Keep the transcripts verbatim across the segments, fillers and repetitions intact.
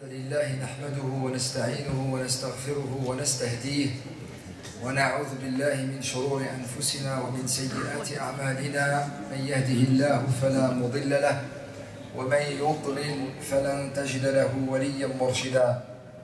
لله نحمده ونستعينه ونستغفره ونستهديه ونعوذ بالله من شرور أنفسنا ومن سيئات أعمالنا. من يهده الله فلا مضل له ومن يضلل فلن تجد له وليا مرشدا.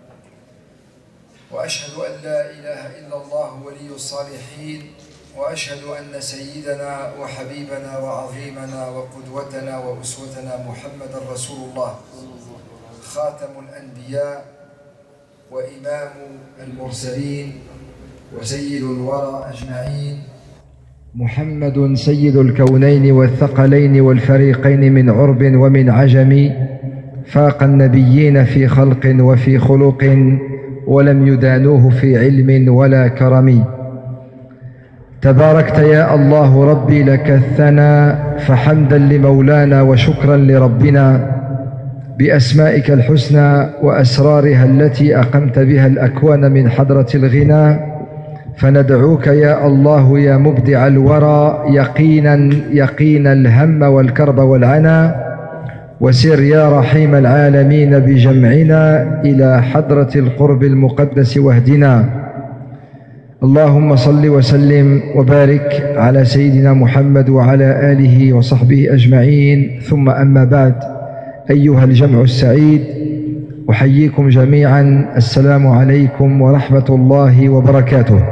وأشهد أن لا إله إلا الله ولي الصالحين، وأشهد أن سيدنا وحبيبنا وعظيمنا وقدوتنا وأسوتنا محمد رسول الله، خاتم الأنبياء وإمام المرسلين وسيد الورى أجمعين، محمد سيد الكونين والثقلين والفريقين من عرب ومن عجم، فاق النبيين في خلق وفي خلق ولم يدانوه في علم ولا كرم. تباركت يا الله ربي لك الثناء، فحمدا لمولانا وشكرا لربنا بأسمائك الحسنى وأسرارها التي أقمت بها الأكوان من حضرة الغنى. فندعوك يا الله يا مبدع الورى يقينا يقين الهم والكرب والعنا، وسر يا رحيم العالمين بجمعنا إلى حضرة القرب المقدس واهدنا. اللهم صل وسلم وبارك على سيدنا محمد وعلى آله وصحبه أجمعين، ثم أما بعد. أيها الجمع السعيد، أحييكم جميعا، السلام عليكم ورحمة الله وبركاته.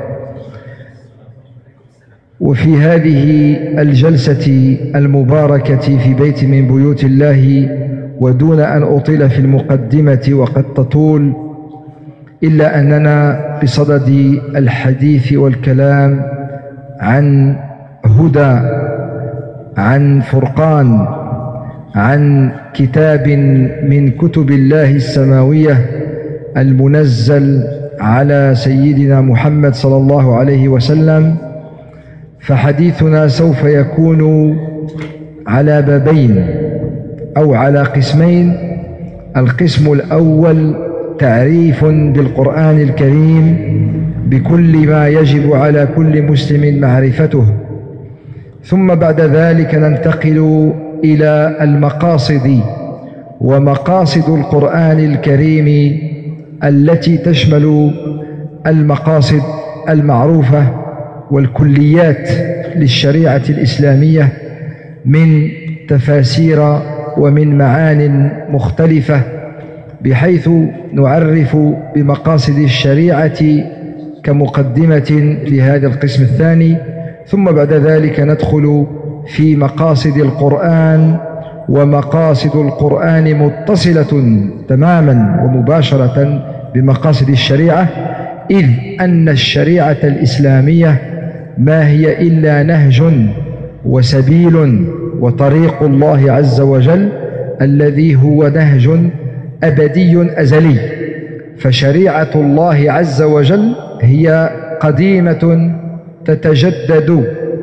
وفي هذه الجلسة المباركة في بيت من بيوت الله، ودون أن أطيل في المقدمة وقد تطول، إلا أننا بصدد الحديث والكلام عن هدى، عن فرقان، عن كتاب من كتب الله السماوية المنزل على سيدنا محمد صلى الله عليه وسلم. فحديثنا سوف يكون على بابين أو على قسمين. القسم الأول تعريف بالقرآن الكريم بكل ما يجب على كل مسلم معرفته، ثم بعد ذلك ننتقل إلى المقاصد ومقاصد القرآن الكريم التي تشمل المقاصد المعروفة والكليات للشريعة الإسلامية من تفاسير ومن معان مختلفة، بحيث نعرف بمقاصد الشريعة كمقدمة لهذا القسم الثاني، ثم بعد ذلك ندخل في مقاصد القرآن. ومقاصد القرآن متصلة تماما ومباشرة بمقاصد الشريعة، إذ أن الشريعة الإسلامية ما هي إلا نهج وسبيل وطريق الله عز وجل، الذي هو نهج أبدي أزلي. فشريعة الله عز وجل هي قديمة تتجدد،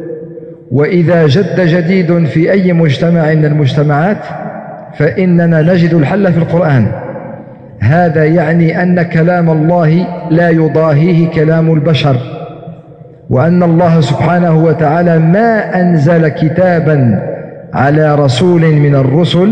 وإذا جد جديد في أي مجتمع من المجتمعات فإننا نجد الحل في القرآن. هذا يعني أن كلام الله لا يضاهيه كلام البشر، وأن الله سبحانه وتعالى ما أنزل كتابا على رسول من الرسل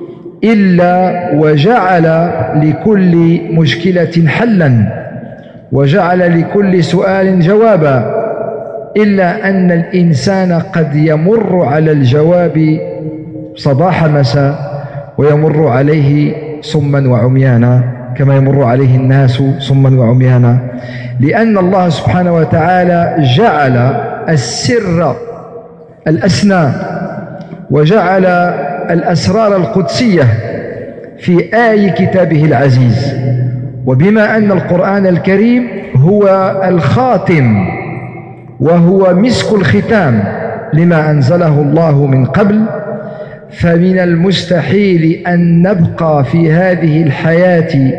إلا وجعل لكل مشكلة حلا، وجعل لكل سؤال جوابا، إلا أن الإنسان قد يمر على الجواب صباح مساء، ويمر عليه صما وعميانا كما يمر عليه الناس صما وعميانا، لأن الله سبحانه وتعالى جعل السر الأسنى وجعل الأسرار القدسية في آي كتابه العزيز. وبما أن القرآن الكريم هو الخاتم وهو مسك الختام لما أنزله الله من قبل، فمن المستحيل أن نبقى في هذه الحياة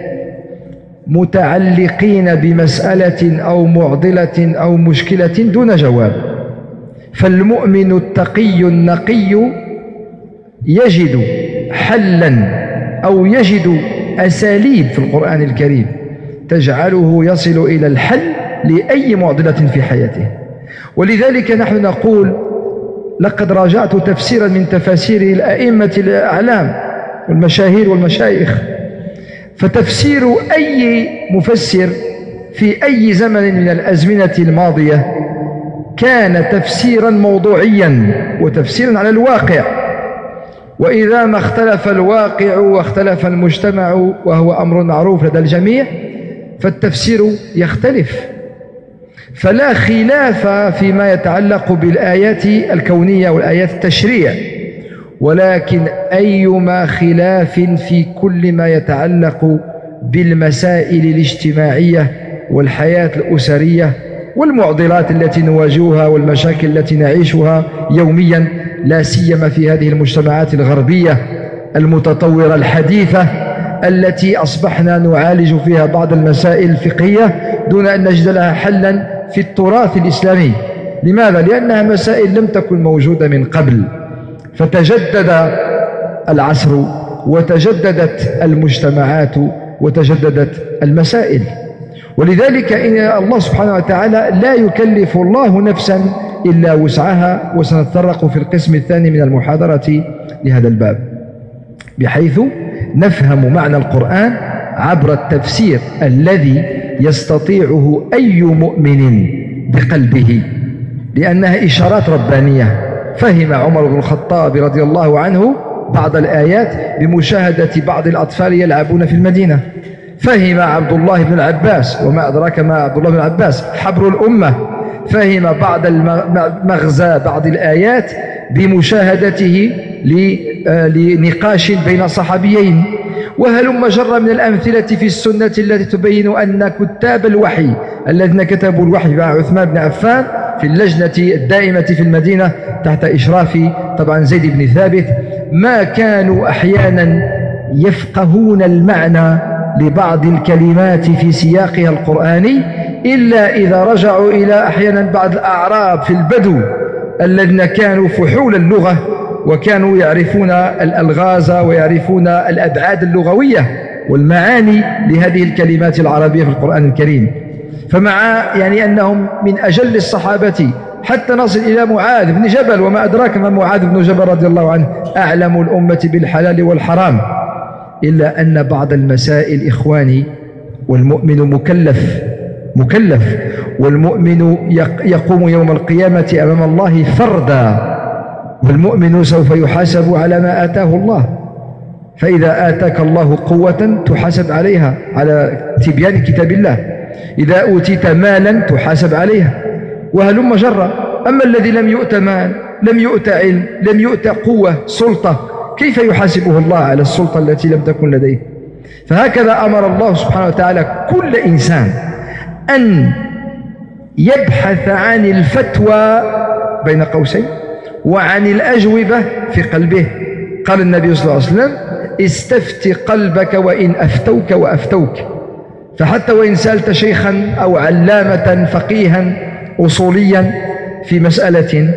متعلقين بمسألة أو معضلة أو مشكلة دون جواب. فالمؤمن التقي النقي يجد حلا أو يجد أساليب في القرآن الكريم تجعله يصل إلى الحل لأي معضلة في حياته. ولذلك نحن نقول لقد راجعت تفسيرا من تفاسير الأئمة الأعلام والمشاهير والمشايخ، فتفسير أي مفسر في أي زمن من الأزمنة الماضية كان تفسيرا موضوعيا وتفسيرا على الواقع. وإذا ما اختلف الواقع واختلف المجتمع وهو أمر معروف لدى الجميع فالتفسير يختلف. فلا خلاف فيما يتعلق بالآيات الكونية والآيات التشريع، ولكن أيما خلاف في كل ما يتعلق بالمسائل الاجتماعية والحياة الأسرية والمعضلات التي نواجهها والمشاكل التي نعيشها يوميا، لا سيما في هذه المجتمعات الغربية المتطورة الحديثة التي أصبحنا نعالج فيها بعض المسائل الفقهية دون أن نجد لها حلا في التراث الإسلامي. لماذا؟ لأنها مسائل لم تكن موجودة من قبل، فتجدد العصر وتجددت المجتمعات وتجددت المسائل. ولذلك إن الله سبحانه وتعالى لا يكلف الله نفسا إلا وسعها، وسنتطرق في القسم الثاني من المحاضرة لهذا الباب، بحيث نفهم معنى القرآن عبر التفسير الذي يستطيعه أي مؤمن بقلبه، لأنها إشارات ربانية. فهم عمر بن الخطاب رضي الله عنه بعض الآيات بمشاهدة بعض الأطفال يلعبون في المدينة. فهم عبد الله بن العباس، وما أدراك ما عبد الله بن العباس حبر الأمة، فهم بعض المغزى بعض الآيات بمشاهدته لنقاش بين صحابيين. وهلم جر من الأمثلة في السنة التي تبين أن كتاب الوحي الذين كتبوا الوحي مع عثمان بن عفان في اللجنة الدائمة في المدينة تحت إشراف طبعا زيد بن ثابت ما كانوا أحيانا يفقهون المعنى لبعض الكلمات في سياقها القرآني إلا إذا رجعوا إلى أحيانا بعض الأعراب في البدو الذين كانوا فحول اللغة وكانوا يعرفون الألغاز ويعرفون الأبعاد اللغوية والمعاني لهذه الكلمات العربية في القرآن الكريم. فمع يعني أنهم من أجل الصحابة حتى نصل إلى معاذ بن جبل، وما أدراك ما معاذ بن جبل رضي الله عنه أعلم الأمة بالحلال والحرام، إلا أن بعض المسائل إخواني والمؤمن مكلف مكلف والمؤمن يقوم يوم القيامة أمام الله فردا، والمؤمن سوف يحاسب على ما آتاه الله. فإذا آتاك الله قوة تحاسب عليها على تبيان كتاب الله، إذا أوتيت مالا تحاسب عليها، وهلم جرا. أما الذي لم يؤت مال، لم يؤت علم، لم يؤت قوة، سلطة، كيف يحاسبه الله على السلطة التي لم تكن لديه؟ فهكذا أمر الله سبحانه وتعالى كل إنسان أن يبحث عن الفتوى بين قوسين وعن الأجوبة في قلبه. قال النبي صلى الله عليه وسلم: استفت قلبك وإن أفتوك وأفتوك. فحتى وإن سألت شيخا أو علامة فقيها أصوليا في مسألة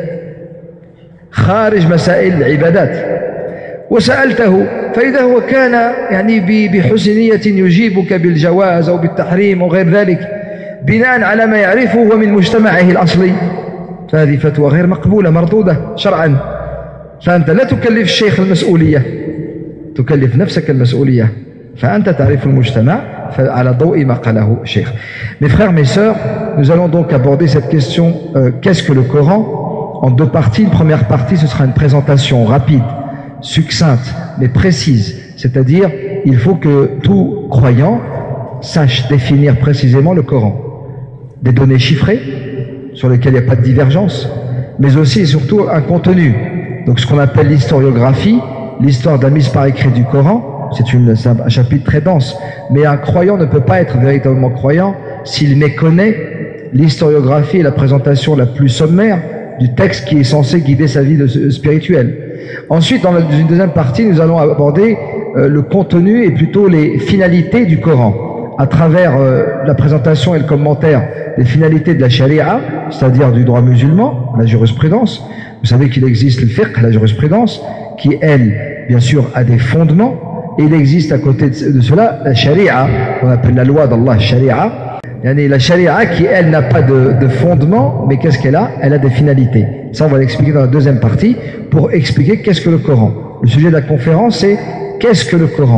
خارج مسائل العبادات وسألته، فإذا هو كان يعني بحسنية يجيبك بالجواز أو بالتحريم وغير ذلك بناء على ما يعرفه ومن مجتمعه الأصلي، فهذه فتوى غير مقبولة مردودة شرعا. فأنت لا تكلف الشيخ المسؤولية، تكلف نفسك المسؤولية، فأنت تعرف المجتمع على ضوء ما قاله الشيخ. Mes frères, mes sœurs, nous allons donc aborder cette question euh, qu'est-ce que le Coran en deux parties. Une première partie, ce sera une présentation rapide, succincte, mais précise. C'est-à-dire, il faut que tout croyant sache définir précisément le Coran. Des données chiffrées, sur lesquelles il n'y a pas de divergence, mais aussi et surtout un contenu. Donc ce qu'on appelle l'historiographie, l'histoire de la mise par écrit du Coran, c'est un chapitre très dense. Mais un croyant ne peut pas être véritablement croyant s'il méconnaît l'historiographie et la présentation la plus sommaire du texte qui est censé guider sa vie spirituelle. Ensuite, dans une deuxième partie, nous allons aborder euh, le contenu et plutôt les finalités du Coran, à travers euh, la présentation et le commentaire des finalités de la charia, c'est-à-dire du droit musulman, la jurisprudence. Vous savez qu'il existe le fiqh, la jurisprudence, qui, elle, bien sûr, a des fondements, et il existe à côté de cela la charia, qu'on appelle la loi d'Allah, charia. Yani la charia qui, elle, n'a pas de, de fondement, mais qu'est-ce qu'elle a? Elle a des finalités. Ça, on va l'expliquer dans la deuxième partie, pour expliquer qu'est-ce que le Coran. Le sujet de la conférence, c'est qu'est-ce que le Coran?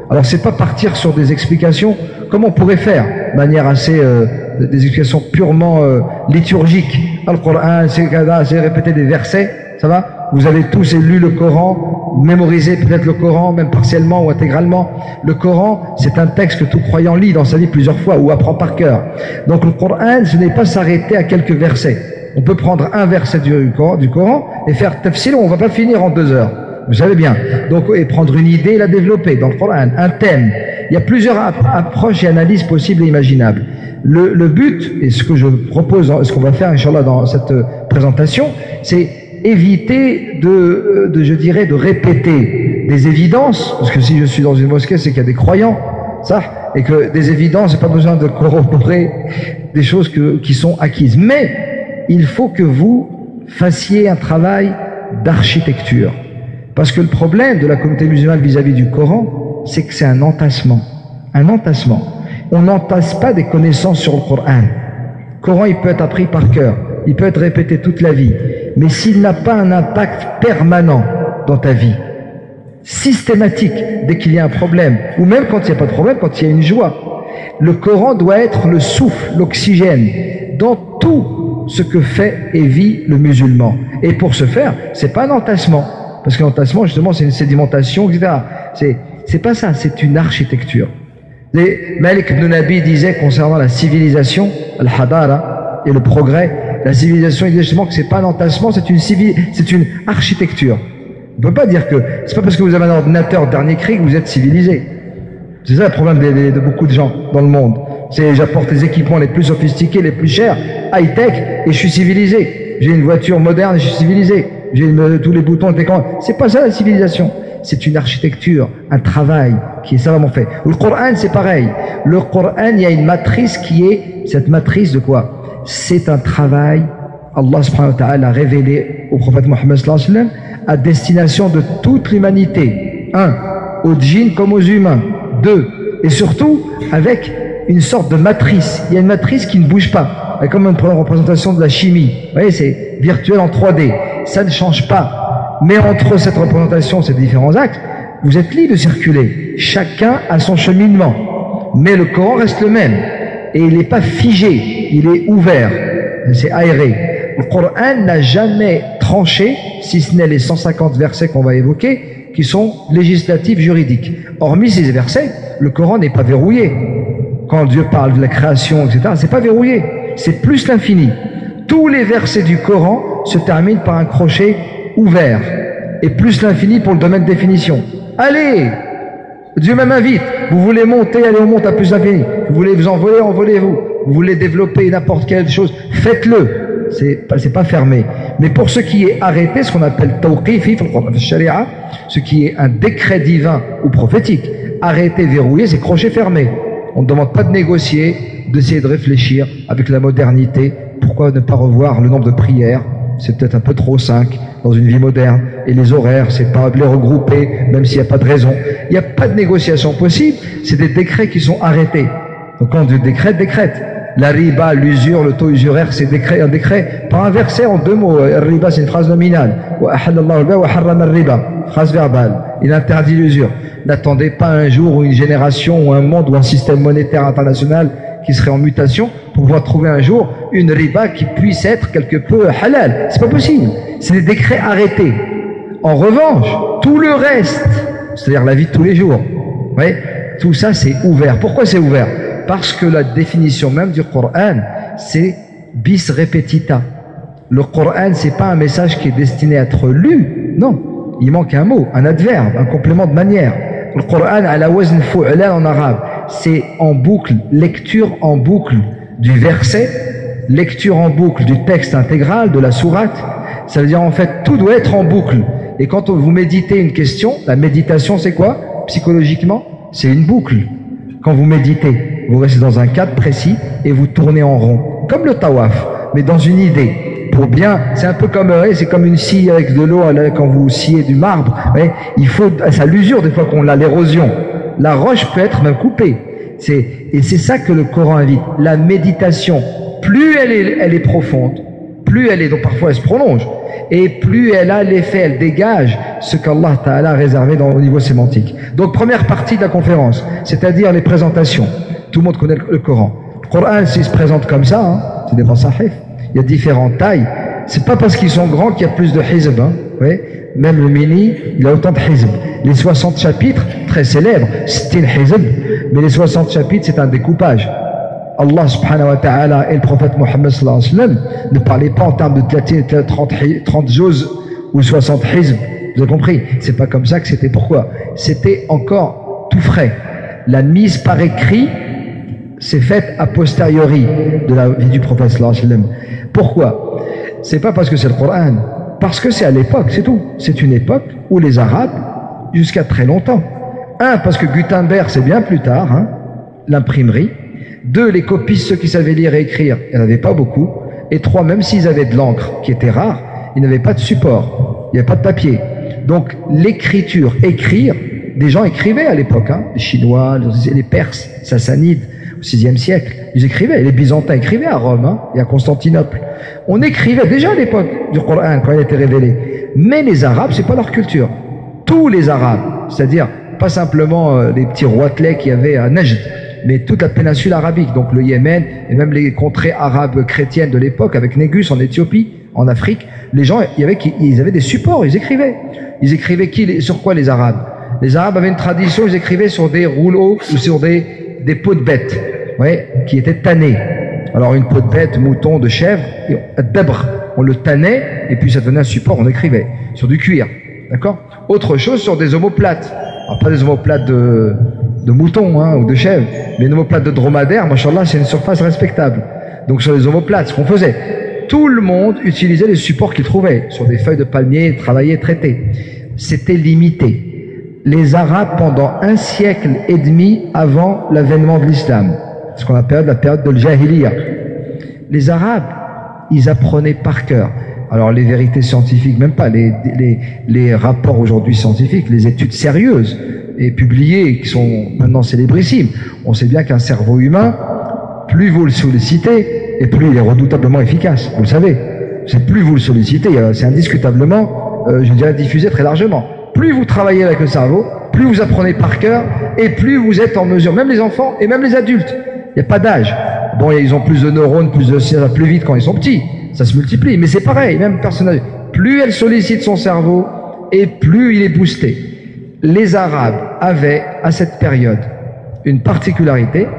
Alors c'est pas partir sur des explications comme on pourrait faire, de manière assez, euh, des explications purement euh, liturgiques. Le Coran, c'est c'est répéter des versets, ça va? Vous avez tous lu le Coran, mémorisé peut-être le Coran, même partiellement ou intégralement. Le Coran, c'est un texte que tout croyant lit dans sa vie plusieurs fois ou apprend par cœur. Donc le Coran, ce n'est pas s'arrêter à quelques versets. On peut prendre un verset du Coran, du Coran et faire tafsir, on ne va pas finir en deux heures. Vous savez bien. Donc, et prendre une idée et la développer dans le Coran, un thème. Il y a plusieurs approches et analyses possibles et imaginables. Le, le but, et ce que je propose, ce qu'on va faire, Inch'Allah, dans cette présentation, c'est éviter de, de, je dirais, de répéter des évidences, parce que si je suis dans une mosquée, c'est qu'il y a des croyants, ça, et que des évidences, j'ai pas besoin de corroborer des choses que, qui sont acquises. Mais il faut que vous fassiez un travail d'architecture. Parce que le problème de la communauté musulmane vis-à-vis du Coran, c'est que c'est un entassement. Un entassement. On n'entasse pas des connaissances sur le Coran. Le Coran, il peut être appris par cœur. Il peut être répété toute la vie. Mais s'il n'a pas un impact permanent dans ta vie, systématique, dès qu'il y a un problème, ou même quand il n'y a pas de problème, quand il y a une joie, le Coran doit être le souffle, l'oxygène, dans tout ce que fait et vit le musulman. Et pour ce faire, c'est pas un entassement. Parce que l'entassement, justement, c'est une sédimentation, et cetera. C'est, c'est pas ça, c'est une architecture. Et Malik ibn Nabi disait concernant la civilisation, al-hadara, et le progrès, la civilisation, il disait justement que c'est pas un entassement, c'est une civil, c'est une architecture. On peut pas dire que, c'est pas parce que vous avez un ordinateur dernier cri que vous êtes civilisé. C'est ça le problème de, de, de beaucoup de gens dans le monde. C'est, j'apporte les équipements les plus sophistiqués, les plus chers, high-tech, et je suis civilisé. J'ai une voiture moderne et je suis civilisé. J'ai tous les boutons, l'écran. C'est pas ça la civilisation. C'est une architecture, un travail qui est savamment fait. Le Coran, c'est pareil. Le Coran, il y a une matrice qui est, cette matrice de quoi? C'est un travail, Allah subhanahu wa ta'ala a révélé au prophète Mohammed sallallahu alayhi wa sallam, à destination de toute l'humanité. Un, aux djinns comme aux humains. Deux, et surtout, avec une sorte de matrice. Il y a une matrice qui ne bouge pas. C'est comme une représentation de la chimie. Vous voyez, c'est virtuel en trois D. Ça ne change pas. Mais entre cette représentation, ces différents actes, vous êtes libre de circuler. Chacun a son cheminement. Mais le Coran reste le même. Et il n'est pas figé. Il est ouvert. C'est aéré. Le Coran n'a jamais tranché, si ce n'est les cent cinquante versets qu'on va évoquer, qui sont législatifs, juridiques. Hormis ces versets, le Coran n'est pas verrouillé. Quand Dieu parle de la création, et cetera, c'est pas verrouillé. C'est plus l'infini. Tous les versets du Coran se terminent par un crochet ouvert. Et plus l'infini pour le domaine de définition. Allez! Dieu même invite. Vous voulez monter, allez, on monte à plus l'infini. Vous voulez vous envoler, envolez-vous. Vous voulez développer n'importe quelle chose, faites-le. C'est pas, c'est pas fermé. Mais pour ce qui est arrêté, ce qu'on appelle tawqifi, ce qui est un décret divin ou prophétique, arrêté, verrouillé, c'est crochet fermé. On ne demande pas de négocier, d'essayer de réfléchir avec la modernité. Pourquoi ne pas revoir le nombre de prières? C'est peut-être un peu trop cinq dans une vie moderne. Et les horaires, c'est pas les regrouper, même s'il n'y a pas de raison. Il n'y a pas de négociation possible. C'est des décrets qui sont arrêtés. Donc quand Dieu décrète, décrète. La riba, l'usure, le taux usuraire, c'est décret, un décret par un verset en deux mots. La riba, c'est une phrase nominale. Phrase verbale. Il interdit l'usure. N'attendez pas un jour ou une génération ou un monde ou un système monétaire international qui serait en mutation pour pouvoir trouver un jour une riba qui puisse être quelque peu halal. C'est pas possible. C'est des décrets arrêtés. En revanche, tout le reste, c'est-à-dire la vie de tous les jours, vous voyez, tout ça c'est ouvert. Pourquoi c'est ouvert? Parce que la définition même du Coran, c'est bis repetita. Le Coran, c'est pas un message qui est destiné à être lu. Non. Il manque un mot, un adverbe, un complément de manière. Le Coran, à la wazn fu'lan en arabe, c'est en boucle, lecture en boucle du verset, lecture en boucle du texte intégral, de la sourate. Ça veut dire en fait, tout doit être en boucle. Et quand vous méditez une question, la méditation c'est quoi? Psychologiquement, c'est une boucle. Quand vous méditez, vous restez dans un cadre précis et vous tournez en rond. Comme le tawaf, mais dans une idée. Pour bien, c'est un peu comme, c'est comme une scie avec de l'eau quand vous sciez du marbre. Ouais, il faut, ça l'usure des fois qu'on l'a, l'érosion. La roche peut être même coupée. C'est, et c'est ça que le Coran invite. La méditation, plus elle est, elle est profonde, plus elle est, donc parfois elle se prolonge, et plus elle a l'effet, elle dégage ce qu'Allah Ta'ala a réservé dans, au niveau sémantique. Donc première partie de la conférence, c'est-à-dire les présentations. Tout le monde connaît le Coran. Le Coran, s'il se présente comme ça, hein, c'est des masahif. Il y a différentes tailles. C'est pas parce qu'ils sont grands qu'il y a plus de hizb. Hein, oui. Même le mini, il a autant de hizb. Les soixante chapitres, très célèbres, c'est une hizb, mais les soixante chapitres, c'est un découpage. Allah subhanahu wa ta'ala et le prophète Mohammed sallallahu alayhi wa sallam ne parlaient pas en termes de trente, trente juz ou soixante hizb. Vous avez compris? C'est pas comme ça que c'était. Pourquoi? C'était encore tout frais. La mise par écrit s'est faite a posteriori de la vie du prophète sallallahu alayhi wa sallam. Pourquoi? C'est pas parce que c'est le Coran, parce que c'est à l'époque, c'est tout. C'est une époque où les Arabes, jusqu'à très longtemps. Un, parce que Gutenberg, c'est bien plus tard, hein, l'imprimerie. Deux, les copistes, ceux qui savaient lire et écrire, il n'y en avait pas beaucoup. Et trois, même s'ils avaient de l'encre, qui était rare, ils n'avaient pas de support, il n'y avait pas de papier. Donc l'écriture, écrire, des gens écrivaient à l'époque, hein, les Chinois, les Perses, Sassanides, au sixième siècle, ils écrivaient, les Byzantins écrivaient à Rome, hein, et à Constantinople. On écrivait déjà à l'époque du Coran, quand il était révélé. Mais les Arabes, c'est pas leur culture. Tous les Arabes, c'est-à-dire pas simplement euh, les petits roitelets qu'il y avait à Najd, mais toute la péninsule arabique, donc le Yémen et même les contrées arabes chrétiennes de l'époque, avec Négus en Éthiopie, en Afrique, les gens, il y avait, ils avaient des supports, ils écrivaient. Ils écrivaient qui, sur quoi les Arabes? Les Arabes avaient une tradition, ils écrivaient sur des rouleaux ou sur des, des peaux de bêtes, ouais, qui étaient tannées. Alors une peau de bête, mouton, de chèvre, d'abr, on le tannait et puis ça devenait un support, on écrivait sur du cuir, d'accord? Autre chose sur des omoplates, alors pas des omoplates de de moutons hein, ou de chèvres, mais une omoplate de dromadaire, machallah, c'est une surface respectable. Donc sur les omoplates, ce qu'on faisait, tout le monde utilisait les supports qu'il trouvait, sur des feuilles de palmier, travaillées, traitées. C'était limité. Les Arabes, pendant un siècle et demi avant l'avènement de l'islam, ce qu'on appelle la période de l'Jahiliya, les Arabes, ils apprenaient par cœur. Alors les vérités scientifiques, même pas, les, les, les rapports aujourd'hui scientifiques, les études sérieuses, et publiés, qui sont maintenant célébrissimes. On sait bien qu'un cerveau humain, plus vous le sollicitez, et plus il est redoutablement efficace. Vous le savez. C'est plus vous le sollicitez, c'est indiscutablement, euh, je dirais, diffusé très largement. Plus vous travaillez avec le cerveau, plus vous apprenez par cœur, et plus vous êtes en mesure, même les enfants et même les adultes. Il n'y a pas d'âge. Bon, ils ont plus de neurones, plus de ça va plus vite quand ils sont petits. Ça se multiplie, mais c'est pareil, même personnage. Plus elle sollicite son cerveau, et plus il est boosté. Les Arabes avaient, à cette période, une particularité,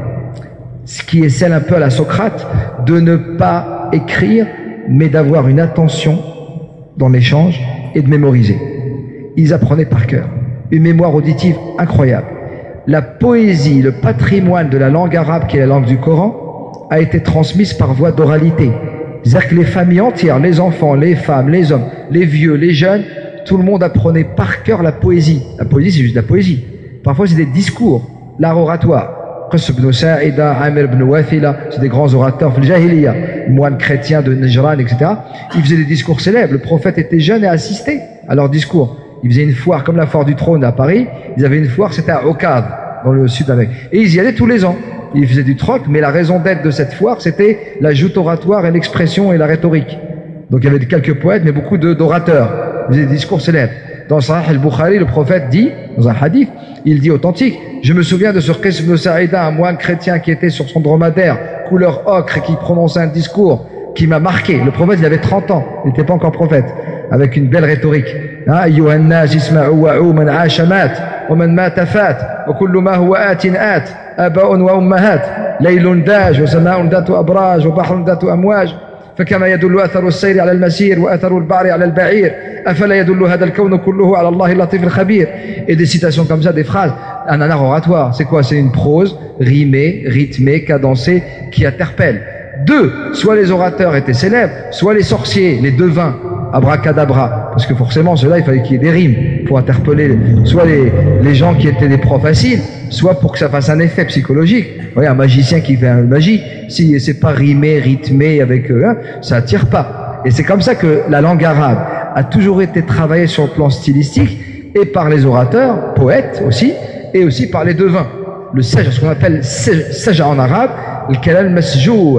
ce qui est celle un peu à la Socrate, de ne pas écrire, mais d'avoir une attention dans l'échange et de mémoriser. Ils apprenaient par cœur. Une mémoire auditive incroyable. La poésie, le patrimoine de la langue arabe, qui est la langue du Coran, a été transmise par voie d'oralité. C'est-à-dire que les familles entières, les enfants, les femmes, les hommes, les vieux, les jeunes, tout le monde apprenait par cœur la poésie. La poésie, c'est juste la poésie. Parfois, c'est des discours, l'art oratoire. Qus ibn Sa'ida, Amir ibn Wathila, c'est des grands orateurs, le Jahiliya, moines chrétiens de Najran, et cetera. Ils faisaient des discours célèbres. Le prophète était jeune et assistait à leurs discours. Ils faisaient une foire, comme la foire du trône à Paris. Ils avaient une foire, c'était à Okad, dans le sud avec. Et ils y allaient tous les ans. Ils faisaient du troc, mais la raison d'être de cette foire, c'était la joute oratoire et l'expression et la rhétorique. Donc il y avait quelques poètes, mais beaucoup d'orateurs. Ils faisaient des discours célèbres. Dans Sahih al-Bukhari, le prophète dit, dans un hadith, il dit authentique, je me souviens de ce Qis ibn Sa'ida, un moine chrétien qui était sur son dromadaire, couleur ocre, et qui prononçait un discours qui m'a marqué. Le prophète, il avait trente ans, il n'était pas encore prophète, avec une belle rhétorique. Ayyuhan nas isma'u wa'u man 'asha mat wa man mata fat wa kullu ma huwa atin at aba'un wa ummahat laylun daj wa sama'un datu abraj wa bahrun datu amwaj فكما يدل أثر السير على المسير وأثر البعر على البعير أفلا يدل هذا الكون كله على الله اللطيف الخبير. Et des citations comme ça, des phrases, un art oratoire, c'est quoi? C'est une prose rimée, rythmée, cadencée, qui interpelle. Deux, soit les orateurs étaient célèbres, soit les sorciers, les devins, abracadabra, parce que forcément ceux-là il fallait qu'il y ait des rimes pour interpeller soit les, les gens qui étaient des pros faciles, soit pour que ça fasse un effet psychologique. Vous voyez, un magicien qui fait une magie, si c'est pas rimé, rythmé avec eux, hein, ça attire pas. Et c'est comme ça que la langue arabe a toujours été travaillée sur le plan stylistique, et par les orateurs, poètes aussi, et aussi par les devins. Le saj, ce qu'on appelle saj en arabe, le kalal masjou,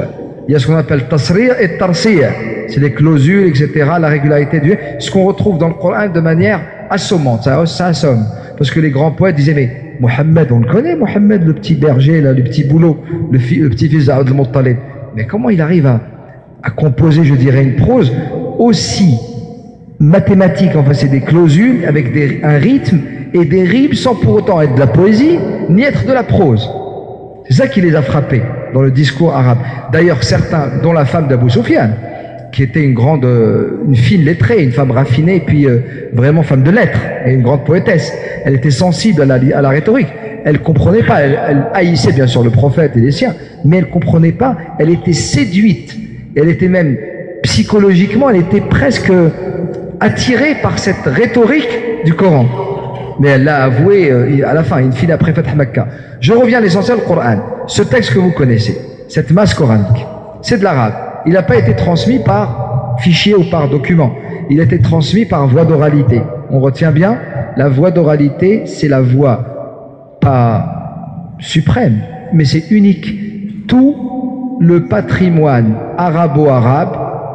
Il y a ce qu'on appelle tasri' et tarsi'. C'est les clausules, et cetera, la régularité du... Ce qu'on retrouve dans le Coran de manière assommante, ça, ça assomme. Parce que les grands poètes disaient, mais Mohammed, on le connaît, Mohammed, le petit berger, là, le petit boulot, le, le petit-fils d'Abd al-Muttalib. Mais comment il arrive à, à composer, je dirais, une prose aussi mathématique, enfin c'est des clausules avec des, un rythme et des rimes sans pour autant être de la poésie ni être de la prose. C'est ça qui les a frappés dans le discours arabe. D'ailleurs certains, dont la femme d'Abou Soufiane, qui était une grande, une fine lettrée, une femme raffinée et puis euh, vraiment femme de lettres et une grande poétesse, elle était sensible à la, à la rhétorique. Elle comprenait pas, elle, elle haïssait bien sûr le prophète et les siens, mais elle comprenait pas, elle était séduite, elle était même psychologiquement, elle était presque attirée par cette rhétorique du Coran. Mais elle l'a avoué euh, à la fin, une fille après Fath Makkah. Je reviens à l'essentiel du Coran. Ce texte que vous connaissez, cette masse coranique, c'est de l'arabe. Il n'a pas été transmis par fichier ou par document. Il a été transmis par voie d'oralité. On retient bien, la voie d'oralité, c'est la voie pas suprême, mais c'est unique. Tout le patrimoine arabo-arabe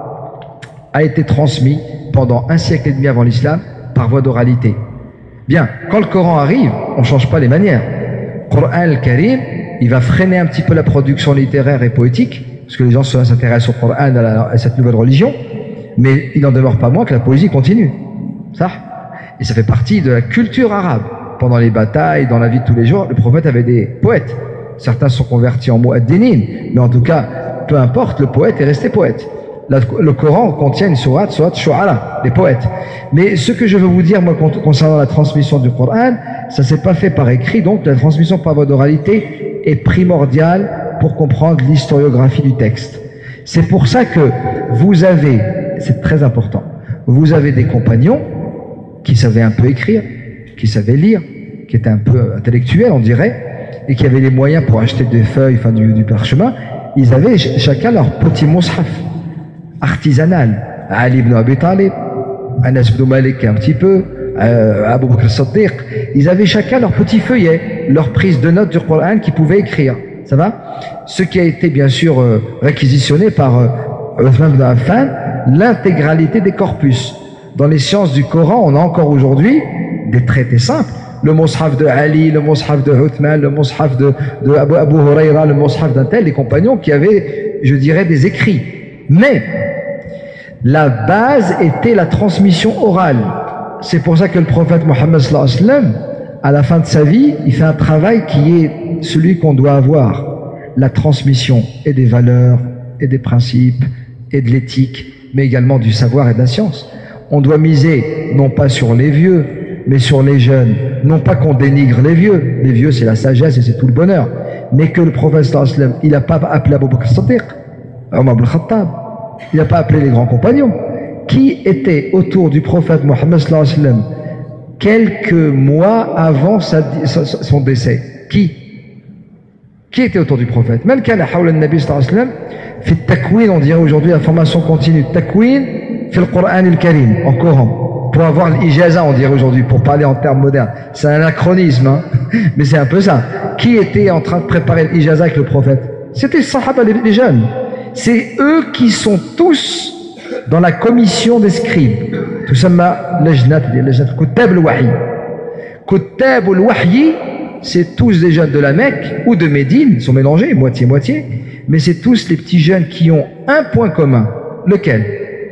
a été transmis pendant un siècle et demi avant l'islam par voie d'oralité. Bien, quand le Coran arrive, on ne change pas les manières. Coran al-Karim, il va freiner un petit peu la production littéraire et poétique, parce que les gens s'intéressent au Coran, à, la, à cette nouvelle religion, mais il n'en demeure pas moins que la poésie continue. Ça. Et ça fait partie de la culture arabe. Pendant les batailles, dans la vie de tous les jours, le prophète avait des poètes. Certains sont convertis en mu'addinin, mais en tout cas, peu importe, le poète est resté poète. La, le Coran contient une sourate, sourate Shu'ara, les poètes. Mais ce que je veux vous dire, moi, concernant la transmission du Coran, ça s'est pas fait par écrit, donc la transmission par voie d'oralité est primordiale pour comprendre l'historiographie du texte. C'est pour ça que vous avez, c'est très important, vous avez des compagnons qui savaient un peu écrire, qui savaient lire, qui étaient un peu intellectuels, on dirait, et qui avaient les moyens pour acheter des feuilles, enfin du, du parchemin. Ils avaient ch chacun leur petit mushaf artisanal. Ali ibn Abi Talib, Anas ibn Malik un petit peu, euh, Abu Bakr as-Siddiq, ils avaient chacun leur petit feuillet, leur prise de notes du Coran qu'ils pouvaient écrire. Ça va? Ce qui a été bien sûr euh, réquisitionné par euh, Uthman ibn Affan, l'intégralité des corpus. Dans les sciences du Coran, on a encore aujourd'hui des traités simples. Le mushaf de Ali, le mushaf de Uthman, le mushaf de, de Abu, Abu Huraira, le mushaf d'un tel, les compagnons qui avaient, je dirais, des écrits. Mais la base était la transmission orale. C'est pour ça que le prophète Mohammed sallallahu alayhi wa sallam, à la fin de sa vie, il fait un travail qui est celui qu'on doit avoir. La transmission et des valeurs, et des principes, et de l'éthique, mais également du savoir et de la science. On doit miser non pas sur les vieux, mais sur les jeunes. Non pas qu'on dénigre les vieux. Les vieux, c'est la sagesse et c'est tout le bonheur. Mais que le prophète sallallahu alayhi wa sallam, il n'a pas appelé Abu Bakr as-Siddiq, Omar ibn Khattab. Il n'a pas appelé les grands compagnons. Qui étaient autour du prophète Mohammed sallallahu alayhi wa sallam quelques mois avant sa, sa, son décès? Qui Qui était autour du prophète? Même kana hawla an-nabi sallallahu alayhi wa sallam, fi takwin, on dirait aujourd'hui la formation continue, takwin fi al-Qur'an al-Karim, en Coran. Pour avoir l'ijaza, on dirait aujourd'hui, pour parler en termes modernes. C'est un anachronisme, hein, mais c'est un peu ça. Qui était en train de préparer l'ijaza avec le prophète? C'était les sahaba, les jeunes. C'est eux qui sont tous dans la commission des scribes. Tout ça, lajnat, lajnat, kutab al-wahi. Kutab al-wahi, c'est tous des jeunes de la Mecque ou de Médine, ils sont mélangés, moitié-moitié, mais c'est tous les petits jeunes qui ont un point commun. Lequel?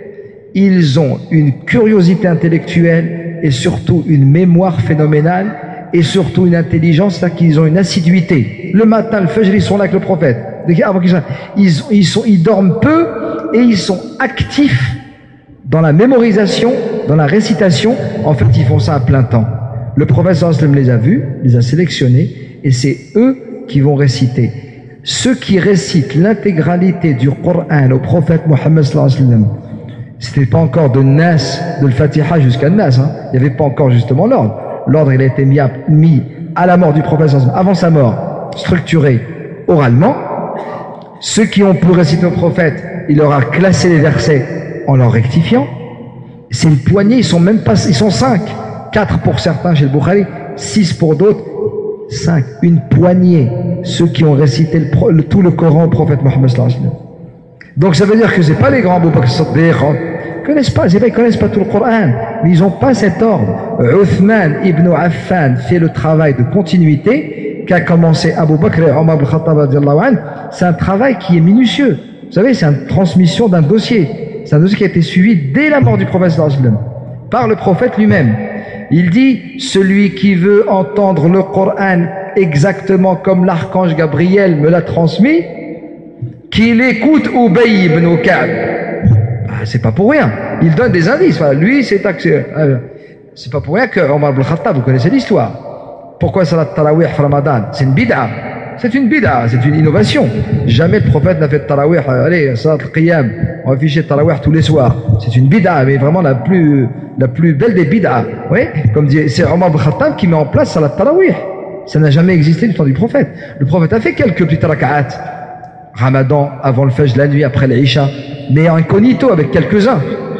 Ils ont une curiosité intellectuelle et surtout une mémoire phénoménale et surtout une intelligence, c'est-à-dire qu'ils ont une assiduité. Le matin, le fajr, ils sont là avec le prophète. Ils, ils, sont, ils dorment peu et ils sont actifs dans la mémorisation, dans la récitation. En fait, ils font ça à plein temps. Le prophète sallallahu alayhi wa sallam les a vus, les a sélectionnés, et c'est eux qui vont réciter. Ceux qui récitent l'intégralité du Coran au prophète Mohammed sallallahu alayhi wa sallam, c'était pas encore de Nas, de le Fatiha jusqu'à Nas, hein. Il n'y avait pas encore justement l'ordre. L'ordre, il a été mis à, mis à la mort du prophète sallallahu alayhi wa sallam, avant sa mort, structuré oralement. Ceux qui ont pu réciter au prophète, il leur a classé les versets en leur rectifiant. C'est une poignée, ils sont même pas, ils sont cinq. Quatre pour certains chez le Bukhari, six pour d'autres, cinq. Une poignée, ceux qui ont récité le, le, tout le Coran au prophète Mohammed sallallahu alayhi wa sallam. Donc ça veut dire que ce n'est pas les grands Abu Bakr Siddiq, ils connaissent pas, c'est pas, ils connaissent pas tout le Coran, mais ils n'ont pas cet ordre. Uthman ibn Affan fait le travail de continuité qu'a commencé Abu Bakr et Omar ibn Khattab radiallahu anhu. C'est un travail qui est minutieux. Vous savez, c'est une transmission d'un dossier. C'est un dossier qui a été suivi dès la mort du prophète sallallahu alayhi wa sallam, par le prophète lui-même. Il dit, celui qui veut entendre le Coran exactement comme l'archange Gabriel me l'a transmis, qu'il écoute Ubay ibn Ka'b. Ah, c'est pas pour rien. Il donne des indices. Enfin, lui, c'est accès. C'est pas pour rien que Omar ibn Khattab, vous connaissez l'histoire. Pourquoi Salat Tarawih Ramadan? C'est une bid'a. C'est une bid'a, c'est une innovation. Jamais le prophète n'a fait de Tarawih. Allez, Salat al-Qiyam, on va afficher Tarawih tous les soirs. C'est une bid'a, mais vraiment la plus, la plus belle des bid'a. Oui, comme dit, c'est Omar ibn Khattab qui met en place Salat Tarawih. Ça n'a jamais existé du temps du prophète. Le prophète a fait quelques petites raka'at. Ramadan, avant le Fajr, la nuit, après l'Isha, mais incognito avec quelques-uns.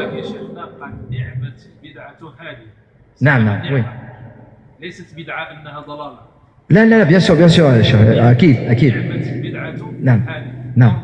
Non, non, oui. لا لا bien sûr bien sûr أكيد أكيد نعم نعم